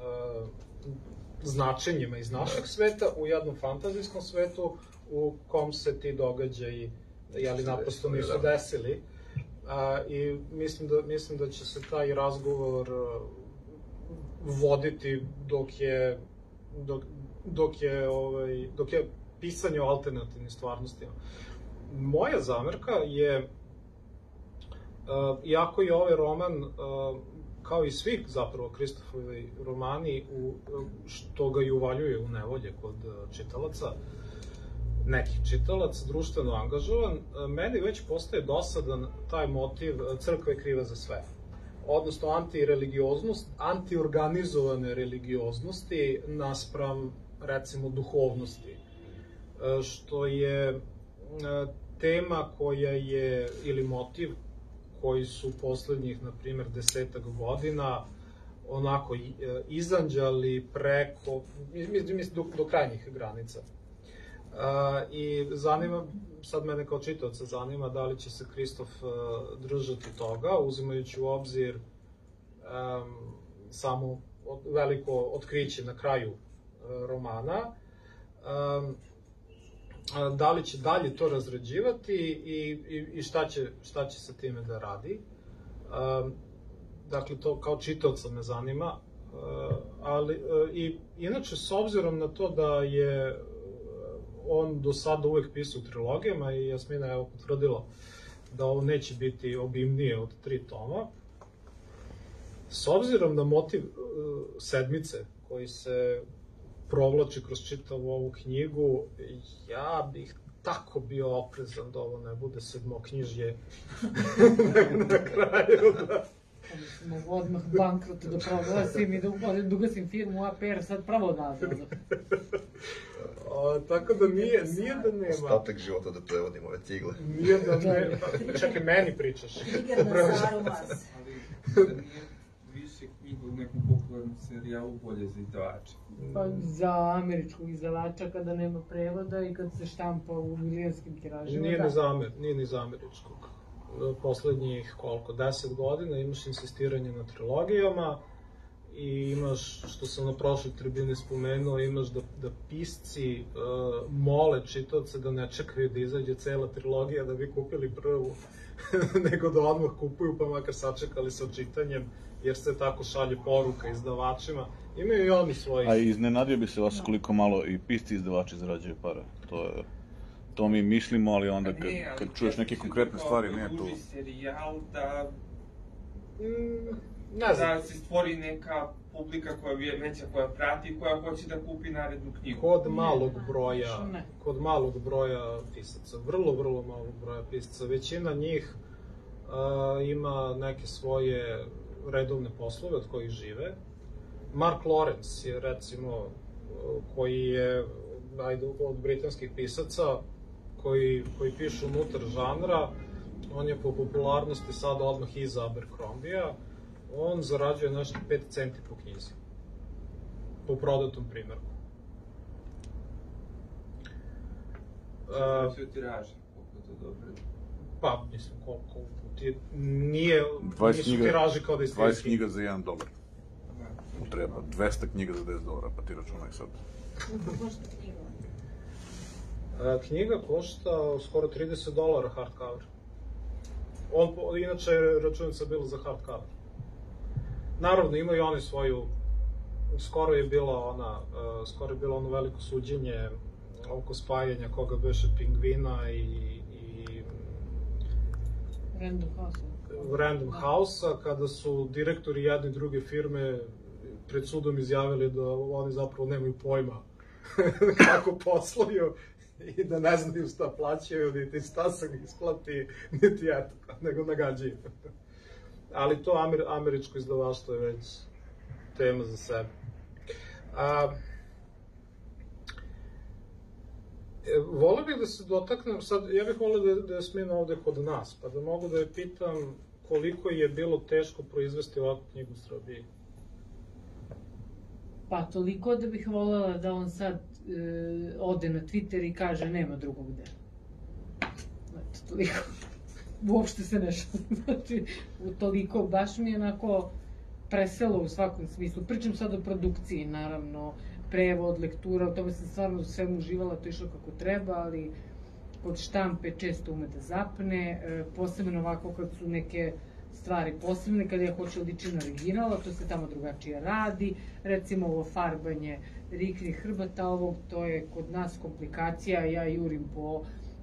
značenjima iz našeg sveta, u jednom fantazijskom svetu u kom se ti događaji, jeli, naprosto nisu desili. A, i mislim da, mislim da će se taj razgovor uh, voditi dok je, dok, dok je, ovaj, dok je pisanje o alternativnim stvarnostima. Moja zamerka je, uh, iako je ovaj roman, uh, kao i svi zapravo Kristofovi romani, u, što ga i uvaljuje u nevolje kod uh, čitalaca, nekih čitalaca, društveno angažovan, meni već postaje dosadan taj motiv crkva je kriva za sve. Odnosno, antireligioznost, antiorganizovane religioznosti naspram, recimo, duhovnosti. Što je tema koja je, ili motiv, koji su poslednjih, na primer, desetak godina onako izanđali preko, mislim, do, do krajnjih granica. Uh, I zanima, sad mene kao čitaoca zanima da li će se Kristof uh, držati toga, uzimajući u obzir um, samo od, veliko otkriće na kraju uh, romana. Um, da li će dalje to razrađivati i, i, i šta, će, šta će sa time da radi. Um, dakle, to kao čitaoca me zanima. Uh, ali, uh, i, inače, s obzirom na to da je on do sada uvek pisao u trilogijama i Jasmina je potvrdila da ovo neće biti obimnije od tri toma. S obzirom na motiv uh, sedmice koji se provlači kroz čitavu ovu knjigu, ja bih tako bio oprezan da ovo ne bude sedmoknjižje na kraju. Da. Mogu odmah bankrot da proglasim i da ugasim firmu A P R sad pravo nazad. O, tako da nije, nije da nema. Ostatak života da prevodim ove cigle. Nije da nema. Čekaj, meni pričaš. Trigger na Sarumas. Ali nije više knjiga u nekom popularnom serijalu bolje za izdavača. Pa za američkog izdavača kada nema prevoda i kad se štampa u milijanskim tiražima. Nije ni za, nije ni za američkog. Poslednjih, koliko, deset godina imaš insistiranje na trilogijama i imaš, što sam na prošloj tribini spomenuo, imaš da, da pisci uh, mole čitaoce da ne čekaju da izađe cela trilogija da bi kupili prvu, nego da odmah kupuju pa makar sačekali sa čitanjem, jer se tako šalje poruka izdavačima. Imaju i oni svoji... A iznenadio bi se vas koliko malo i pisci izdavači zarađuju para. To je... To mi mislimo, ali onda kad, kad čuješ neke konkretne stvari, nije tu... Duži serijal da... Mm, ne znam. Da se stvori neka publika koja je veća, koja prati i koja hoće da kupi narednu knjigu. Kod malog broja, kod malog broja pisaca, vrlo, vrlo malog broja pisaca. Većina njih uh, ima neke svoje redovne poslove od kojih žive. Mark Lawrence je, recimo, koji je, ajde, od britanskih pisaca, koji, koji pišu unutar žanra, on je po popularnosti sada odmah iza Abercrombija, on zarađuje nešto pet centi po knjizi. Po prodatom primjerku. Što su tiraže, koliko to dobro? Pa, mislim, koliko ti nije, nisu tiraže kao da je dvadeset knjiga za jedan dolar. Treba, dvesta knjiga za deset dolara, pa ti računaj sad. Koliko košta knjiga? Knjiga košta skoro trideset dolara hardcover. On, inače, računica bila za hardcover. Naravno, imaju oni svoju, skoro je bila ona, skoro je bilo ono veliko suđenje oko spajanja koga beše Pingvina i, i Random House. Random House-a, kada su direktori jedne i druge firme pred sudom izjavili da oni zapravo nemaju pojma kako posluju i da ne znaju šta plaćaju, niti šta se isplati, niti eto, nego nagađaju. Ali to amer, američko izdavaštvo je već tema za sebe. A, e, volio bih da se dotaknem, sad, ja bih volio da, da je Smina ovde kod nas, pa da mogu da je pitam koliko je bilo teško proizvesti ovakvu knjigu u Srbiji. Pa toliko da bih voljela da on sad e, ode na Twitter i kaže nema drugog dela. Eto, toliko. Uopšte se ne šalim. Znači, toliko, baš mi je onako preselo u svakom smislu. Pričam sad o produkciji, naravno, prevod, lektura, u tome sam stvarno svemu uživala, to je išlo kako treba, ali kod štampe često ume da zapne, e, posebno ovako kad su neke stvari posebne, kada ja hoću liči na original, to se tamo drugačije radi, recimo ovo farbanje riknih hrbata ovog, to je kod nas komplikacija, ja jurim po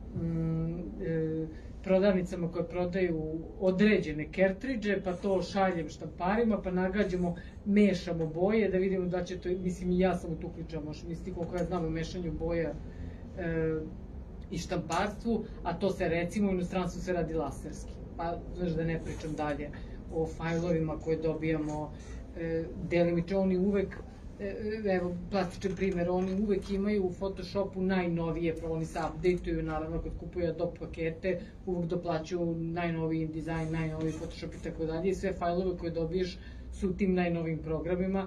mm, e, prodavnicama koje prodaju određene kertridže, pa to šaljem štamparima, pa nagađamo, mešamo boje, da vidimo da će to, mislim i ja sam u tu ključama, možeš misliti koliko ja znam o mešanju boja e, i štamparstvu, a to se recimo u inostranstvu se radi laserski. Pa, znaš da ne pričam dalje o fajlovima koje dobijamo, e, delimično oni uvek, e, evo, plastičan primjer, oni uvek imaju u Photoshopu najnovije, pa oni se updateuju, naravno, kad kupuju Adobe pakete, uvek doplaćuju najnoviji dizajn, najnoviji Photoshop i tako dalje, i sve fajlove koje dobiješ su u tim najnovijim programima.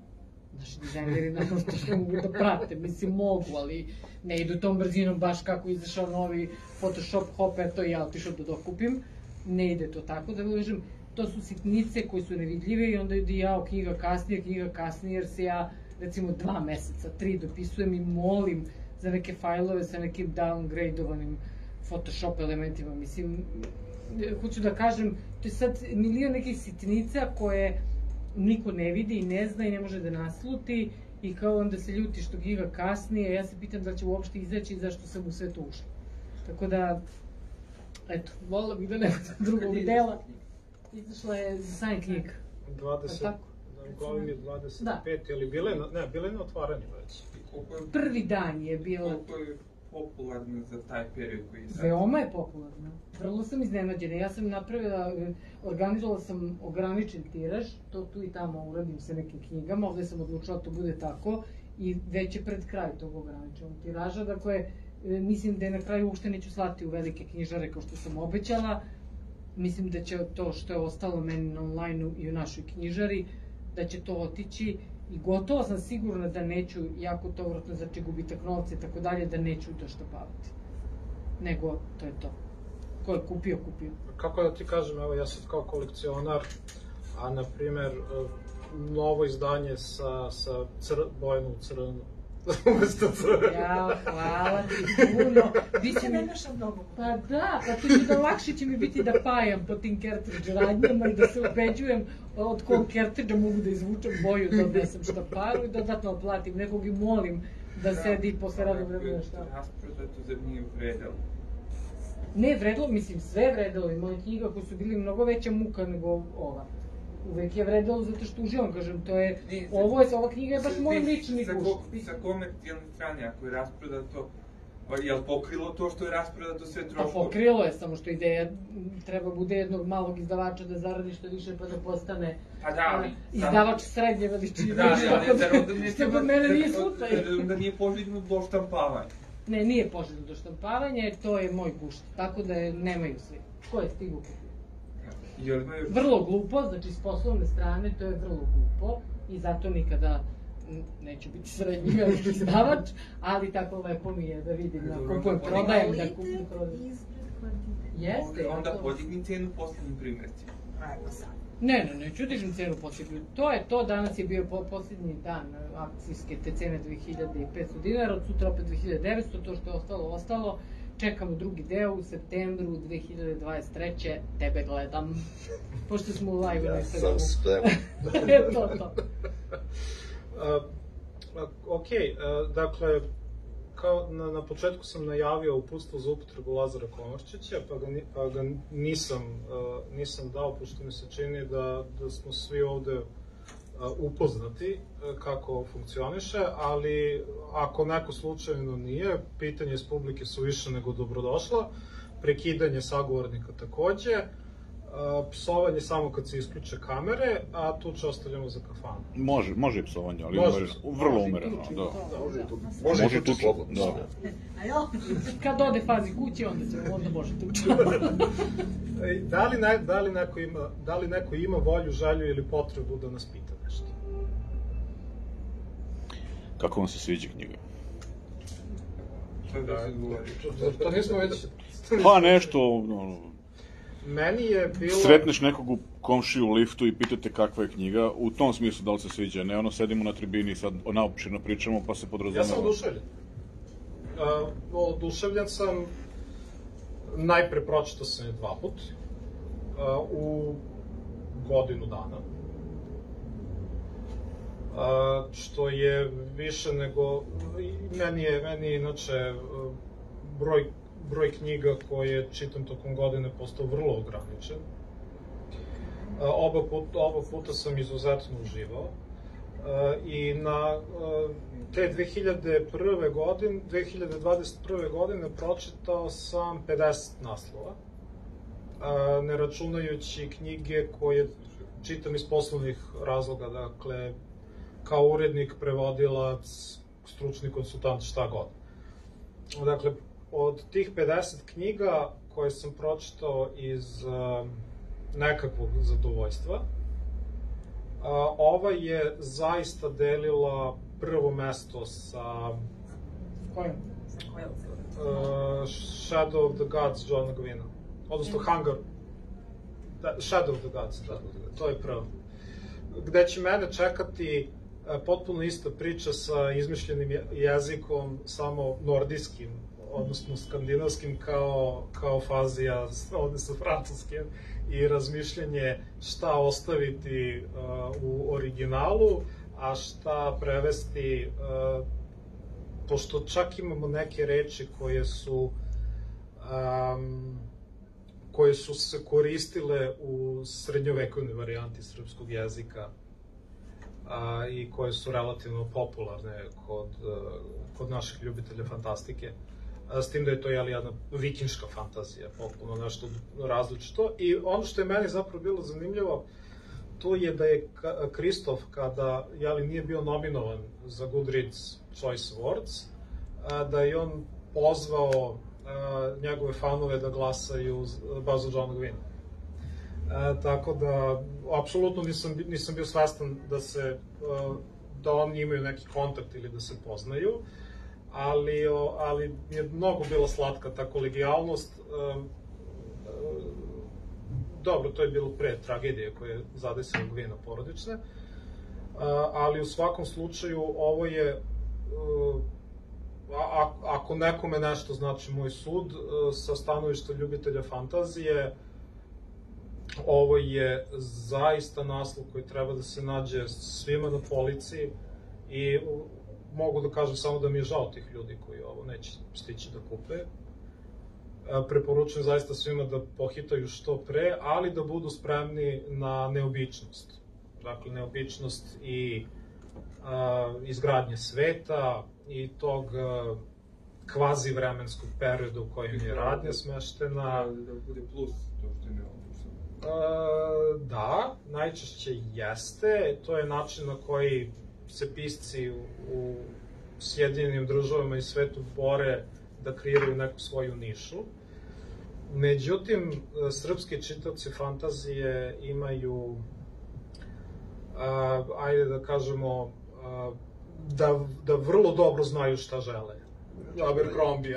Naši dizajneri naravno to ne mogu da prate, mislim mogu, ali ne idu tom brzinom baš kako izašao novi Photoshop, hop, eto i ja otišao da dokupim. Ne ide to tako, da kažem, to su sitnice koje su nevidljive i onda ide ja o knjiga kasnije, knjiga kasnije, jer se ja recimo dva meseca, tri dopisujem i molim za neke fajlove sa nekim downgradovanim Photoshop elementima. Mislim, hoću da kažem, to je sad milion nekih sitnica koje niko ne vidi i ne zna i ne može da nasluti i kao onda se ljuti što knjiga kasnije, ja se pitam da će uopšte izaći i zašto sam u sve to ušla. Tako da, eto, volila bih da nema drugog dela. Izašla je za sajn knjiga. dvadeset, uglavnom je dvadeset pet, ili bile, ne, bile na otvaranju već. Prvi dan je bilo... Koliko je popularno za taj period koji je sad? Veoma je popularno. Vrlo sam iznenađena. Ja sam napravila, organizovala sam ograničen tiraž, to tu i tamo uradim sa nekim knjigama, ovde sam odlučila da to bude tako i već je pred kraj tog ograničenog tiraža, dakle, mislim da je na kraju uopšte neću slati u velike knjižare kao što sam obećala. Mislim da će to što je ostalo meni na online-u i u našoj knjižari, da će to otići i gotovo sam sigurna da neću, jako to vratno znači gubitak novca i tako dalje, da neću to štampavati. Nego, to je to. Ko je kupio, kupio. Kako da ti kažem, evo ja sad kao kolekcionar, a na primer novo izdanje sa, sa cr, bojem u crvenu, umesto crvenu. Ja, hvala ti puno. Biće mi... Pa da, pa to će da lakše će mi biti da pajam po tim kertridž radnjama i da se ubeđujem od kog kertridža mogu da izvučem boju, da odnesem štamparu i dodatno oplatim nekog i molim da sedi posle radnog vremena šta. Rasprodato zar nije vredalo? Ne, vredalo, mislim sve vredalo, imali knjiga koji su bili mnogo veća muka nego ova. Uvek je vredalo zato što uživam, kažem, to je, ovo je, ova knjiga je baš moj lični gušt. Sa komercijalne strane, ako je rasprodato, je li pokrilo to što je rasprodato sve troškove? Pa pokrilo je, samo što ideja treba bude jednog malog izdavača da zaradi što više pa da postane izdavač srednje veličine. Da, ali onda ne treba... Što kod mene nije slučaj. Onda nije poželjno do štampavanja. Ne, nije poželjno do štampavanja, to je moj gušt, tako da je, nemaju svi. Ko je stigu kupio? Vrlo glupo, znači s poslovne strane to je vrlo glupo i zato nikada neću biti srednji veliki izdavač, ali tako lepo mi je da vidim da kupujem, prodajem, da kupujem, prodajem. Jeste. Onda podigni cenu poslednjim primjercima. Ne, ne, neću digni cenu posljednju. To je to, danas je bio posljednji dan akcijske te cene dve hiljade petsto dinara, od sutra opet dve hiljade devetsto, to što je ostalo, ostalo. Čekamo drugi deo u septembru dve hiljade dvadeset treće Tebe gledam. Pošto smo u live-u na Instagramu. Ja sam spreman. Je to to. Ok, dakle, kao na, na početku sam najavio uputstvo za upotrebu Lazara Komarčića, pa ga, pa ga nisam, uh, nisam dao, pošto mi se čini da, da smo svi ovde uh, upoznati uh, kako ovo funkcioniše, ali ako neko slučajno nije, pitanje iz publike su više nego dobrodošla, prekidanje sagovornika takođe, Uh, psovanje samo kad se isključe kamere, a tuče ostavljamo za kafanu. Može, može i psovanje, ali može, umereno, vrlo može umereno, tuče, da. da. Može i tuče. Može, Može i tuče tuče, slobodno. da. Kad ode fazi kući, onda ćemo, onda može tuče. da, li ne, da, li neko ima, da li neko ima volju, želju ili potrebu da nas pita nešto? Kako vam se sviđa knjiga? Da, to nismo već... Pa nešto, ono, Meni je bilo... sretneš nekog u komšiju u liftu i pitate kakva je knjiga, u tom smislu da li se sviđa, ne ono sedimo na tribini i sad naopširno pričamo pa se podrazumeva. Ja sam oduševljen. Uh, oduševljen sam, najpre pročitao sam je dva put, uh, u godinu dana. Uh, što je više nego, meni je, meni je inače uh, broj broj knjiga koje čitam tokom godine postao vrlo ograničen. Oba puta, oba puta sam izuzetno uživao. I na te dve hiljade prve godine, dve hiljade dvadeset prve godine pročitao sam pedeset naslova, ne računajući knjige koje čitam iz poslovnih razloga, dakle, kao urednik, prevodilac, stručni konsultant, šta god. Dakle, od tih pedeset knjiga koje sam pročitao iz uh, nekakvog zadovoljstva, uh, ova je zaista delila prvo mesto sa Kojom? uh, Shadow of the Gods Johna Gwynna, odnosno Hunger, da, Shadow of the Gods, da, to je prvo. Gde će mene čekati uh, potpuno ista priča sa izmišljenim jezikom, samo nordijskim, odnosno skandinavskim, kao, kao fazija ovde sa francuskim, i razmišljanje šta ostaviti uh, u originalu, a šta prevesti, uh, pošto čak imamo neke reči koje su um, koje su se koristile u srednjovekovnoj varijanti srpskog jezika, a, i koje su relativno popularne kod, kod naših ljubitelja fantastike. S tim da je to, jeli, jedna vikinška fantazija, potpuno nešto različito. I ono što je meni zapravo bilo zanimljivo, to je da je Kristof, kada, jeli, nije bio nominovan za Goodreads Choice Awards, da je on pozvao njegove fanove da glasaju baš za Johna Gwynna. E, tako da, apsolutno nisam, nisam bio svestan da se, da oni imaju neki kontakt ili da se poznaju, ali, ali je mnogo bila slatka ta kolegijalnost. E, dobro, to je bilo pre tragedije koje je zadesila Gwynna porodične, e, ali u svakom slučaju ovo je, e, a, ako nekome nešto znači moj sud, e, sa stanovišta ljubitelja fantazije, ovo je zaista naslov koji treba da se nađe svima na polici i mogu da kažem samo da mi je žao tih ljudi koji ovo neće stići da kupe. Preporučujem zaista svima da pohitaju što pre, ali da budu spremni na neobičnost. Dakle, neobičnost i a, izgradnje sveta i tog a, kvazi vremenskog perioda u kojem je radnja smeštena. Da bude plus to što je neobično. Uh, da, najčešće jeste. To je način na koji se pisci u, u Sjedinjenim državama i svetu bore da kreiraju neku svoju nišu. Međutim, srpski čitaoci fantazije imaju, a, ajde da kažemo, a, da, da vrlo dobro znaju šta žele. Abercrombie.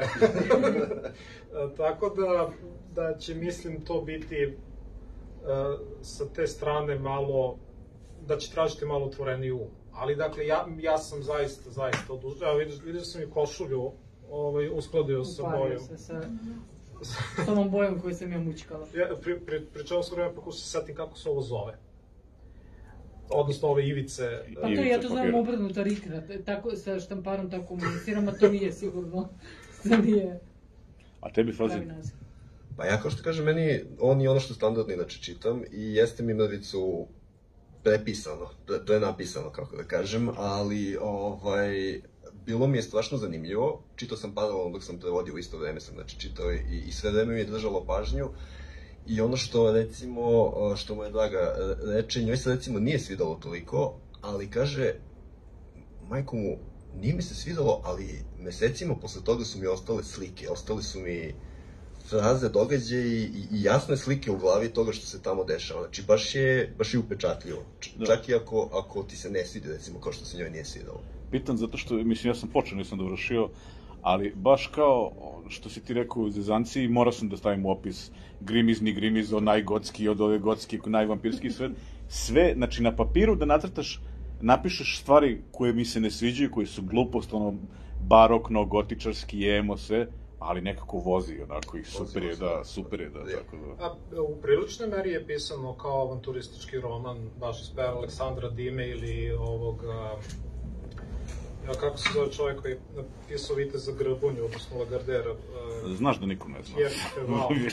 Tako da, da će, mislim, to biti a, sa te strane malo, da će tražiti malo otvoreniji um. Ali, dakle, ja, ja sam zaista, zaista odužio. Evo, vidiš, vidiš sam i košulju, ovaj, uskladio sa bojom. Se sa, sa ovom bojom koju sam ja mučkala. Ja, pri, pri, pričao sam vreme pokušao se setim kako se ovo zove. Odnosno ove ivice. Pa to ja to zovem obrnuta rikna, tako sa štamparom tako komuniciram, a to nije sigurno, to nije... A tebi, Fazi? Pa ja, kao što kažem, meni on je ono što standardno inače čitam i jeste mi mrvicu prepisano, pre, prenapisano, kako da kažem, ali ovaj, bilo mi je strašno zanimljivo, čitao sam paralelno dok sam prevodio, u isto vreme sam znači, čitao i, i sve vreme mi je držalo pažnju. I ono što, recimo, što moja draga reče, njoj se, recimo, nije svidalo toliko, ali kaže, majko mu, nije mi se svidalo, ali mesecima posle toga su mi ostale slike, ostale su mi fraze, događaje i, i jasne slike u glavi toga što se tamo dešava. Znači, baš je, baš je upečatljivo. Č, da. Čak i ako, ako ti se ne svidi, recimo, kao što se njoj nije svidalo. Pitan zato što, mislim, ja sam počeo, nisam dovršio, ali baš kao što si ti rekao u Zezanciji, morao sam da stavim u opis grimizni, grimizo, najgotski, od ove gotski, najvampirski sve. Sve, znači na papiru da nacrtaš, napišeš stvari koje mi se ne sviđaju, koje su glupost, ono, barokno, gotičarski, emo, sve, ali nekako vozi, onako, i super je, da, super je, da, tako da... A u priličnoj meri je pisano kao avanturistički roman, baš iz pera Aleksandra Dime ili ovog... Ja, kako se zove čovjek koji je napisao Vitez za Grbunju, odnosno Lagardera? Uh, Znaš da nikom ne zna. Jerke, wow.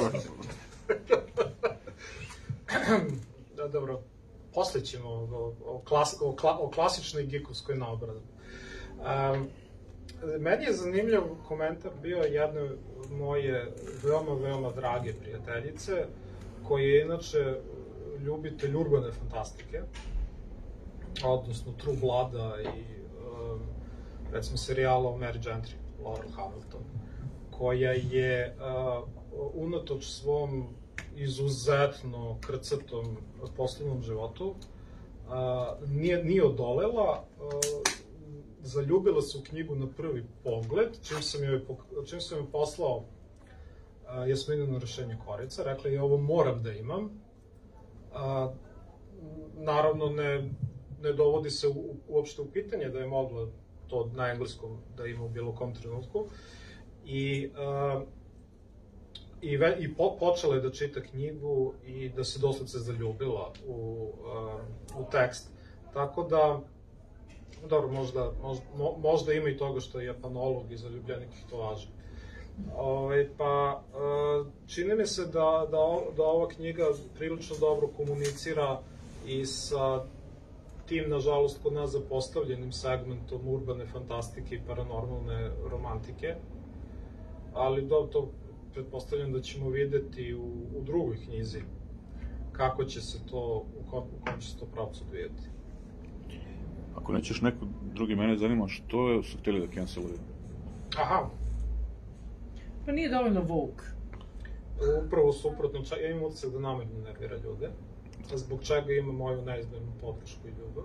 Da, dobro. Posle ćemo o, o, klas, o, kla, o klasičnoj gikovskoj naobradi. Um, meni je zanimljiv komentar bio jedne moje veoma, veoma drage prijateljice, koji je inače ljubitelj urbane fantastike, odnosno True Blooda i recimo serijala o Mary Gentry, Laurel Hamilton, koja je uh, unatoč svom izuzetno krcatom poslovnom životu uh, nije, nije odolela, uh, zaljubila se u knjigu na prvi pogled, čim sam joj, čim sam joj poslao uh, Jasminino rešenje Korica, rekla je ovo moram da imam. Uh, naravno ne, ne dovodi se u, uopšte u pitanje da je mogla to na engleskom da ima u bilo kom trenutku. I, uh, i, ve, i po, počela je da čita knjigu i da se doslovce zaljubila u, uh, u tekst. Tako da, dobro, možda, možda, možda ima i toga što je japanolog i zaljubljenik ih to važi. Ove, pa, uh, čini mi se da, da, da ova knjiga prilično dobro komunicira i sa tim, nažalost, kod nas zapostavljenim segmentom urbane fantastike i paranormalne romantike, ali do, to pretpostavljam da ćemo videti u, u drugoj knjizi kako će se to, u kom, u kom će se to pravcu odvijeti. Ako nećeš neko drugi, mene zanima što su htjeli da canceluju? Aha. Pa nije dovoljno woke. Upravo suprotno, ja imam utisak da namerno nervira ljude, zbog čega ima moju neizmjernu podršku i ljubav.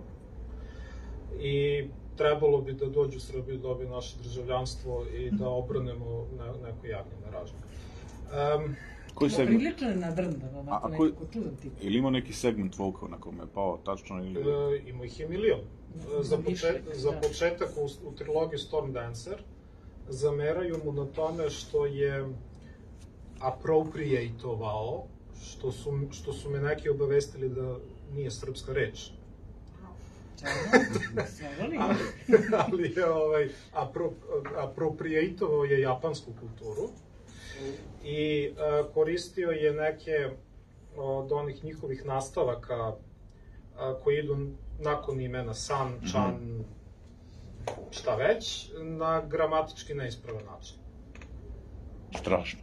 I trebalo bi da dođu u Srbiju, dobiju naše državljanstvo i da obranemo ne, neko jagnjene ražnje. Um, Koji no, segment? Prilično je nadrndan, onako nekako čudan tip. Ili ima neki segment Voka na kome je pao tačno ili... E, ima ih je milion. E, za, počet, za početak u, u trilogiji Storm Dancer zameraju mu na tome što je appropriatovao, što su, što su me neki obavestili da nije srpska reč. ali, ali je ovaj, apro, appropriatovao je japansku kulturu i uh, koristio je neke od onih njihovih nastavaka uh, koji idu nakon imena san, chan, mm-hmm. šta već, na gramatički neispravan način. Strašno.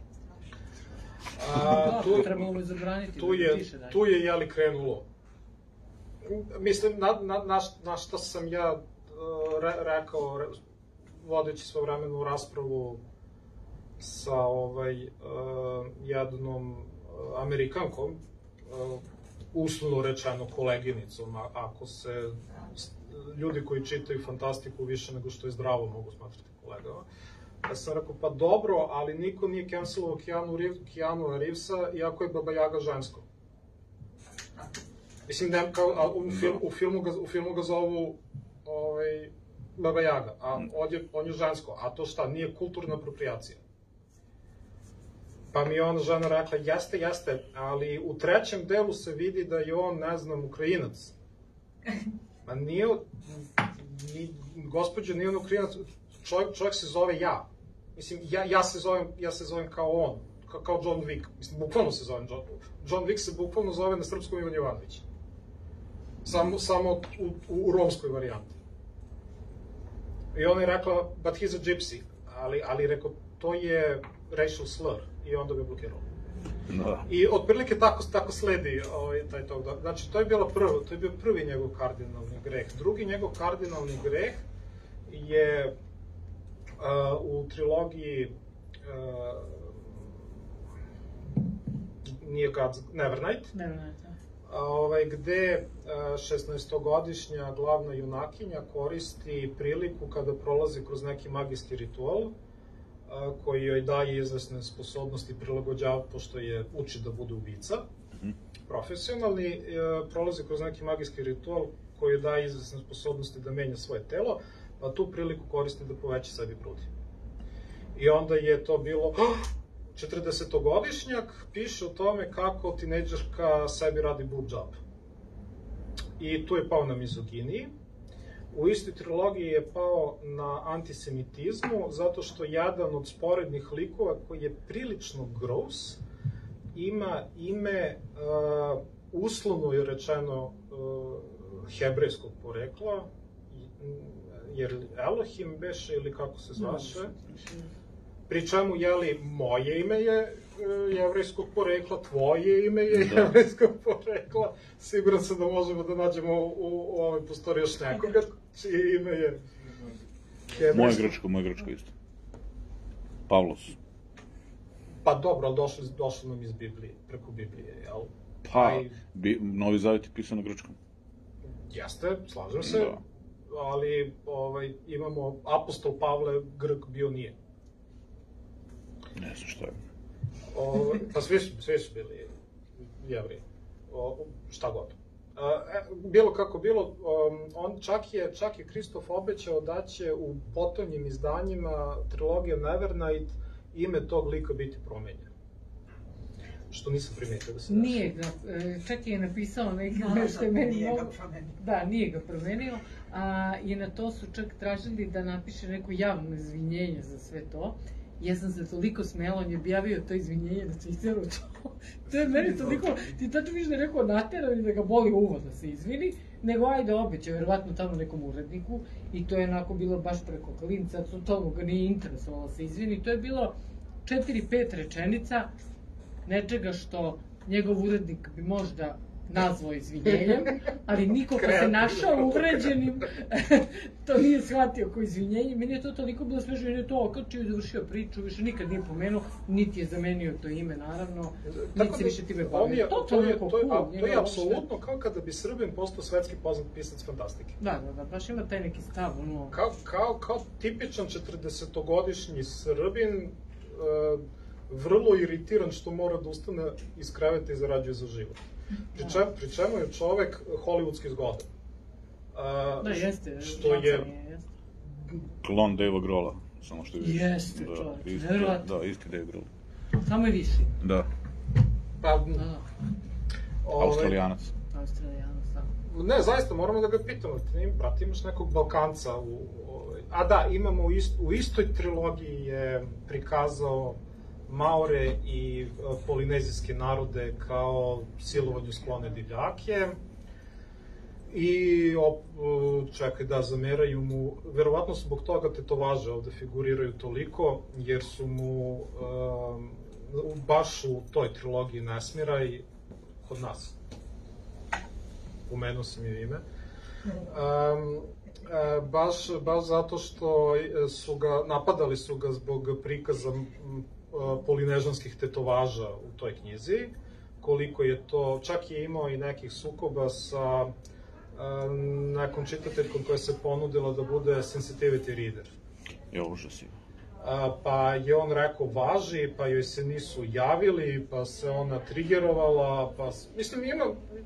A, tu, trebalo bi zabraniti. Tu je, tu je jeli krenulo. Mislim, na, na, na, na šta sam ja re, rekao, re, vodeći svojevremenu raspravu sa ovaj, uh, jednom uh, Amerikankom, uh, uslovno rečeno koleginicom, a, ako se ljudi koji čitaju fantastiku više nego što je zdravo mogu smatrati kolegama. Ja sam rekao, pa dobro, ali niko nije cancelovao Keanu, Keanu Reevesa, iako je Baba Yaga žensko. Mislim, ne, kao, a u, film, u, filmu ga, u filmu ga zovu ovaj, Baba Yaga, a on je, on je žensko, a to šta, nije kulturna apropriacija. Pa mi je ona žena rekla, jeste, jeste, ali u trećem delu se vidi da je on, ne znam, Ukrajinac. Ma nije, ni, gospođo, nije on Ukrajinac, čovjek, čovjek se zove ja. Mislim, ja, ja, se zovem, ja se zovem kao on, kao, kao John Wick. Mislim, bukvalno se zovem John John Wick se bukvalno zove na srpskom Ivan Jovanović. Samo, samo u, u, u romskoj varijanti. I ona je rekla, but he's a gypsy. Ali, ali rekao, to je racial slur. I onda ga blokirao. No. I otprilike tako, tako sledi ovaj, taj tog. Znači, to je, bilo prvo, to je bio prvi njegov kardinalni greh. Drugi njegov kardinalni greh je uh, u trilogiji uh, nije God's, Nevernight. Nevernight, da. Ovaj, gde šesnaestogodišnja glavna junakinja koristi priliku kada prolazi kroz neki magijski ritual koji joj daje izvesne sposobnosti prilagođava, pošto je uči da bude ubica, profesionalni, prolazi kroz neki magijski ritual koji joj daje izvesne sposobnosti da menja svoje telo, a tu priliku koristi da poveća sebi grudi. I onda je to bilo... četrdesetogodišnjak piše o tome kako tinejdžerka sebi radi boob job. I tu je pao na mizoginiji. U istoj trilogiji je pao na antisemitizmu, zato što jedan od sporednih likova, koji je prilično gross, ima ime, uh, uslovno je rečeno, uh, hebrejskog porekla, jer Elohim beše, ili kako se zvaše, pri čemu, jeli, moje ime je jevrejskog porekla, tvoje ime je da. jevrejskog porekla, siguran sam da možemo da nađemo u, u, u ovoj prostoriji još nekoga, čije ime je hebrejsko. Moje grčko, moje grčko isto. Pavlos. Pa dobro, ali došli, došli nam iz Biblije, preko Biblije, jel? Pa, Aj, bi, Novi Zavet je pisan na grčkom. Jeste, slažem se, da. Ali ovaj, imamo apostol Pavle, Grk bio nije. Ne znam šta je. O, pa svi su, svi su bili Jevri, o, šta god. E, bilo kako bilo, on čak je, čak je Kristof obećao da će u potonjim izdanjima trilogije Nevernight ime tog lika biti promenjeno. Što nisam primetio da se desilo. Nije ga, čak je napisao neki nešto je meni nije mnogo... ga promenio. Da, nije ga promenio, a i na to su čak tražili da napiše neko javno izvinjenje za sve to. Ja sam se toliko smela, on je objavio to izvinjenje na Twitteru, to, to je meni toliko, ti tačno viš da je rekao nateran i da ga boli uvo da se izvini, nego ajde obećao, verovatno tamo nekom uredniku, i to je onako bilo baš preko klinca, totalno ga nije interesovalo da se izvini, to je bilo četiri pet rečenica nečega što njegov urednik bi možda nazvao izvinjenjem, ali niko ko se našao uvređenim, to nije shvatio kao izvinjenje. Meni je to toliko bilo smešno, jer je to okačio i završio priču, više nikad nije pomenuo, niti je zamenio to ime, naravno, niti se više time bavio. To, to, je, to, je, to je apsolutno kao kada bi Srbin postao svetski poznat pisac fantastike. Da, da, da, baš ima taj neki stav, ono... Kao, kao, kao tipičan četrdesetogodišnji Srbin, uh, vrlo iritiran što mora da ustane iz kreveta i zarađuje za život. Pri, čem, pri čemu je čovek hollywoodski zgodan. Uh, da, jeste. Što je... Jeste. Klon Dave Grohla, samo što je više. Jeste, da, čovek, isti, nevjerovatno. Da, isti Dave Grohl. Samo je viši. Da. Pa, Da. Ove, Australijanac. Australijanac, da. Ne, zaista, moramo da ga pitamo. Ti, brate, imaš nekog Balkanca u... u a da, imamo u, ist, u istoj trilogiji je prikazao Maore i polinezijske narode kao silovanju sklone divljake. I, op, čekaj, da, zameraju mu, verovatno zbog toga tetovaže ovde figuriraju toliko, jer su mu um, baš u toj trilogiji Nesmiraj, kod nas, pomenuo sam je ime, um, E, baš, baš zato što su ga, napadali su ga zbog prikaza m, polinežanskih tetovaža u toj knjizi, koliko je to, čak je imao i nekih sukoba sa a, nekom čitateljkom koja se ponudila da bude sensitivity reader. Je užas. A, pa je on rekao važi, pa joj se nisu javili, pa se ona trigerovala, pa, mislim, ima...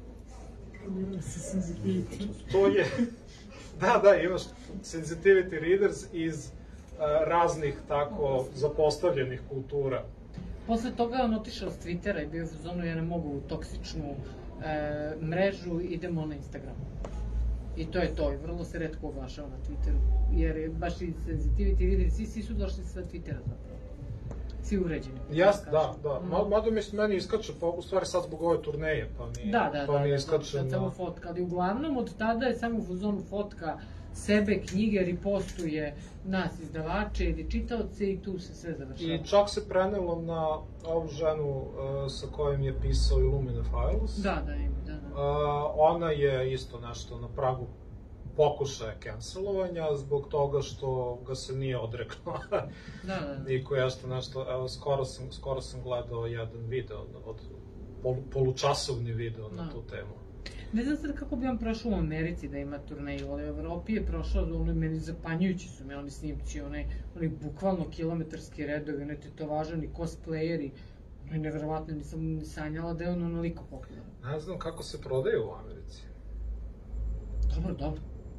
To je... Da, da, imaš sensitivity readers iz a, raznih tako zapostavljenih kultura. Posle toga on otišao s Twittera i bio u zonu, ja ne mogu u toksičnu e, mrežu, idemo na Instagram. I to je to, i vrlo se retko oglašao na Twitteru, jer je baš i sensitivity readeri, svi, svi su došli sa Twittera zapravo. Svi uređeni. Jas, da, da. Mm. Mada mi meni iskače, pa u stvari sad zbog ove turneje, pa mi, da, da, pa da, mi da, iskače da, na... samo fotka, ali uglavnom od tada je samo u zonu fotka sebe, knjige, ripostuje nas izdavače ili čitaoce i tu se sve završava. I čak se prenelo na ovu ženu uh, sa kojom je pisao Illumina Files. Da, da, ima, da, da. Uh, ona je isto nešto na pragu pokušaja cancelovanja zbog toga što ga se nije odrekla. Da, da, da. I koja što nešto, evo, skoro sam, skoro sam gledao jedan video, od, pol, polučasovni video na da. tu temu. Ne znam sad kako bi on prošao u Americi da ima turneju, ali u Evropi je prošao, ono, meni zapanjujući su me oni snimci, onaj, oni bukvalno kilometarski redovi, oni tetovažani cosplayeri, ono je nevjerovatno, nisam ni sanjala da je on onoliko popularan. Ne znam kako se prodaju u Americi. Dobro, dobro.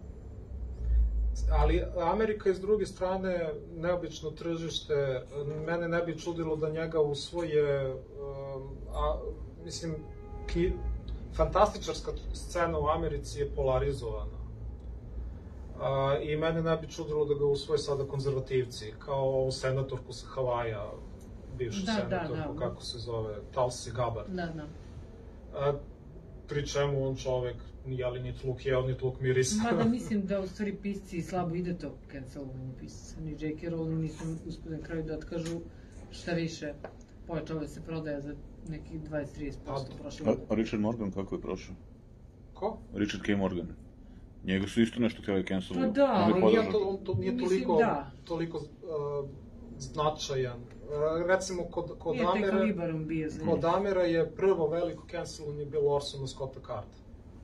Ali Amerika je s druge strane neobično tržište, mene ne bi čudilo da njega usvoje, a, mislim, ki, fantastičarska scena u Americi je polarizovana. A, I mene ne bi čudilo da ga usvoje sada konzervativci, kao senatorku sa Havaja, bivšu da, senatorku, da, da. kako se zove, Tulsi Gabbard. Da, da. A, pri čemu on čovek, jeli niti luk jeo, niti luk mirisa. Mada mislim da u stvari pisci slabo ide to cancelovanje pisaca. Ni J K. Rowling nisu uspeli na kraju da otkažu, šta više, pojačava se prodaja za nekih dvadeset do trideset posto prošle godine. A Richard Morgan kako je prošao? Ko? Richard K. Morgan. Njega su isto nešto htjeli cancelovati. Pa da, ali nije, to, on to nije mislim, toliko, da. toliko uh, značajan. Uh, recimo, kod, kod nije Amera... taj kalibar on bio za Kod Amera je prvo veliko cancelovanje bilo Orsona Scotta Carta.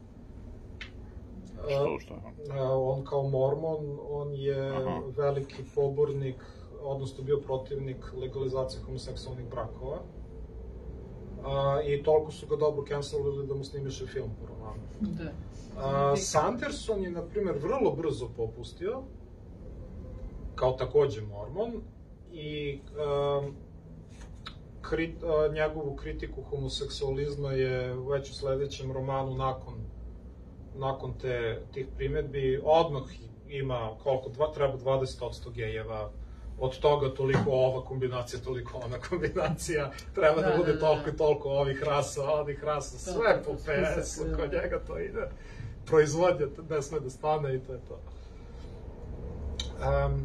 Što, što? Uh, on kao mormon, on je Aha. veliki pobornik, odnosno bio protivnik legalizacije homoseksualnih brakova. Uh, I toliko su ga dobro cancelovali da mu snimiše film po romanu. Da. Uh, Sanderson je, na primjer, vrlo brzo popustio, kao takođe mormon, i uh, krit, uh, njegovu kritiku homoseksualizma je već u sledećem romanu nakon nakon te, tih primjedbi, odmah ima koliko, dva, treba dvadeset posto gejeva, od toga toliko ova kombinacija, toliko ona kombinacija, treba da, da bude da, toliko i toliko ovih rasa, onih rasa, sve po P S-u, kod njega to ide. Proizvodnja ne sme da stane i to je to. Um,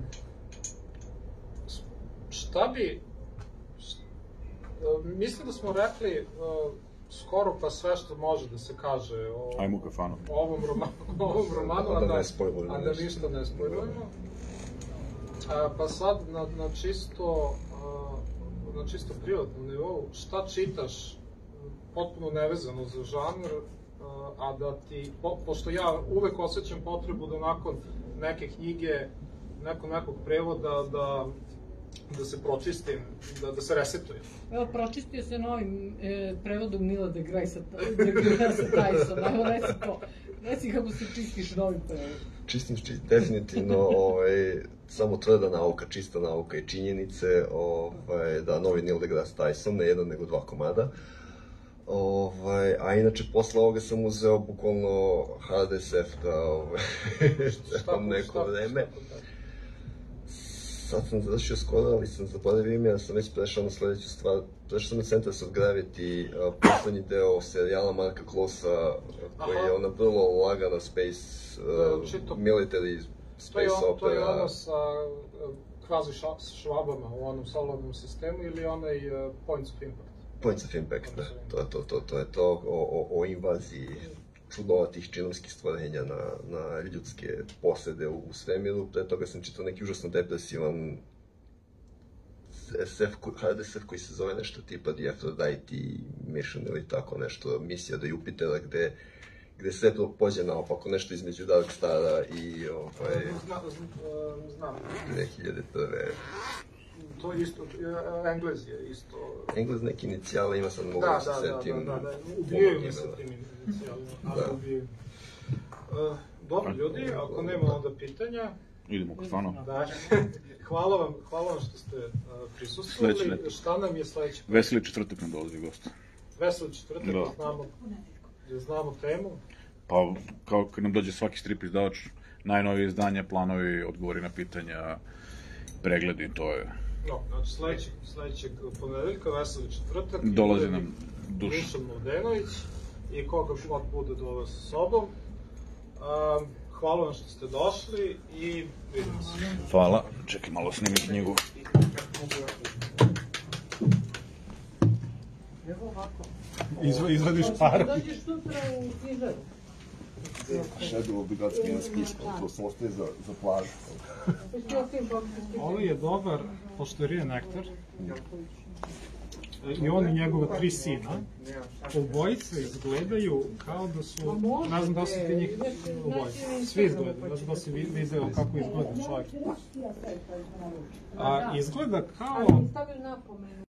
šta bi... Šta, mislim da smo rekli uh, skoro pa sve što može da se kaže o, Ajmo u kafanu. o ovom romanu, o ovom romanu a, da, da, a da ništa ne spojujemo. Pa sad na, na čisto a, na čisto privatnom nivou, šta čitaš potpuno nevezano za žanr, a, a da ti, po, pošto ja uvek osjećam potrebu da nakon neke knjige, nakon nekog prevoda, da da se pročistim, da, da se resetujem. Evo, pročistio se novim e, prevodom Nila deGrasse Tysona, evo reci to, reci kako se čistiš novim prevodom. Čistim, čist, definitivno, ovaj, samo tvrda nauka, čista nauka i činjenice, ovaj, da, novi Neil deGrasse Tyson, ne jedan nego dva komada. Ovaj, a inače, posle ovoga sam uzeo bukvalno Hard S F da, ovaj, šta, neko šta, vreme. Šta, Sad sam završio skoro, ali sam zaboravio ime, jer sam već prešao na sledeću stvar. Prešao sam na Centers of Gravity, uh, poslednji deo serijala Marka Klosa, koji Aha. je ona vrlo lagana space, uh, Čito, military space to on, opera. To je ono sa uh, kvazi švabama u onom solarnom sistemu ili onaj uh, Points of Impact? Points of Impact, da. To, to, to, to je to, o, o, o invaziji čudnovatih činovskih stvorenja na, na ljudske posede u, u svemiru. Pre toga sam čitao neki užasno depresivan es ef, H D S F koji se zove nešto tipa The Aphrodite Mission ili tako nešto, misija do Jupitera, gde gde sve pođe naopako, nešto između Dark Stara i ovaj... Znam, znam. dve hiljade prve. To je isto, Englez je isto... Englez neki inicijale ima, sad mogu da se setim... Da, da, da, ubijaju mi se tim inicijalima, ali ubijaju. Dobro, ljudi, ako nema onda pitanja... Idemo kod stvarno. Da, hvala vam, hvala vam što ste prisustvovali. Šta nam je sledeće? Veseli četvrtak nam dolazi gost. Veseli četvrtak, da znamo, da znamo temu. Pa, kao kad nam dođe svaki strip izdavač, najnovije izdanja, planovi, odgovori na pitanja, pregledi, to je... No, znači sledećeg, sledećeg ponedeljka, veseli četvrtak. Dolazi nam Dušan. Dušan Mladenović i koga god bude dolazi sa sobom. Um, hvala vam što ste došli i vidimo se. Hvala. Čekaj, malo snimi knjigu. Evo ovako. Izva, izvadiš par. Dođeš sutra u Križaru. Šedu obligatski na spisku, to smo ostaje za, za plažu. Ovo je dobar pošterije nektar. I on i njegova tri sina. Obojice izgledaju kao da su, ne znam da su ti njih obojice, svi izgledaju, ne znam da si video kako izgleda čovjek. A izgleda kao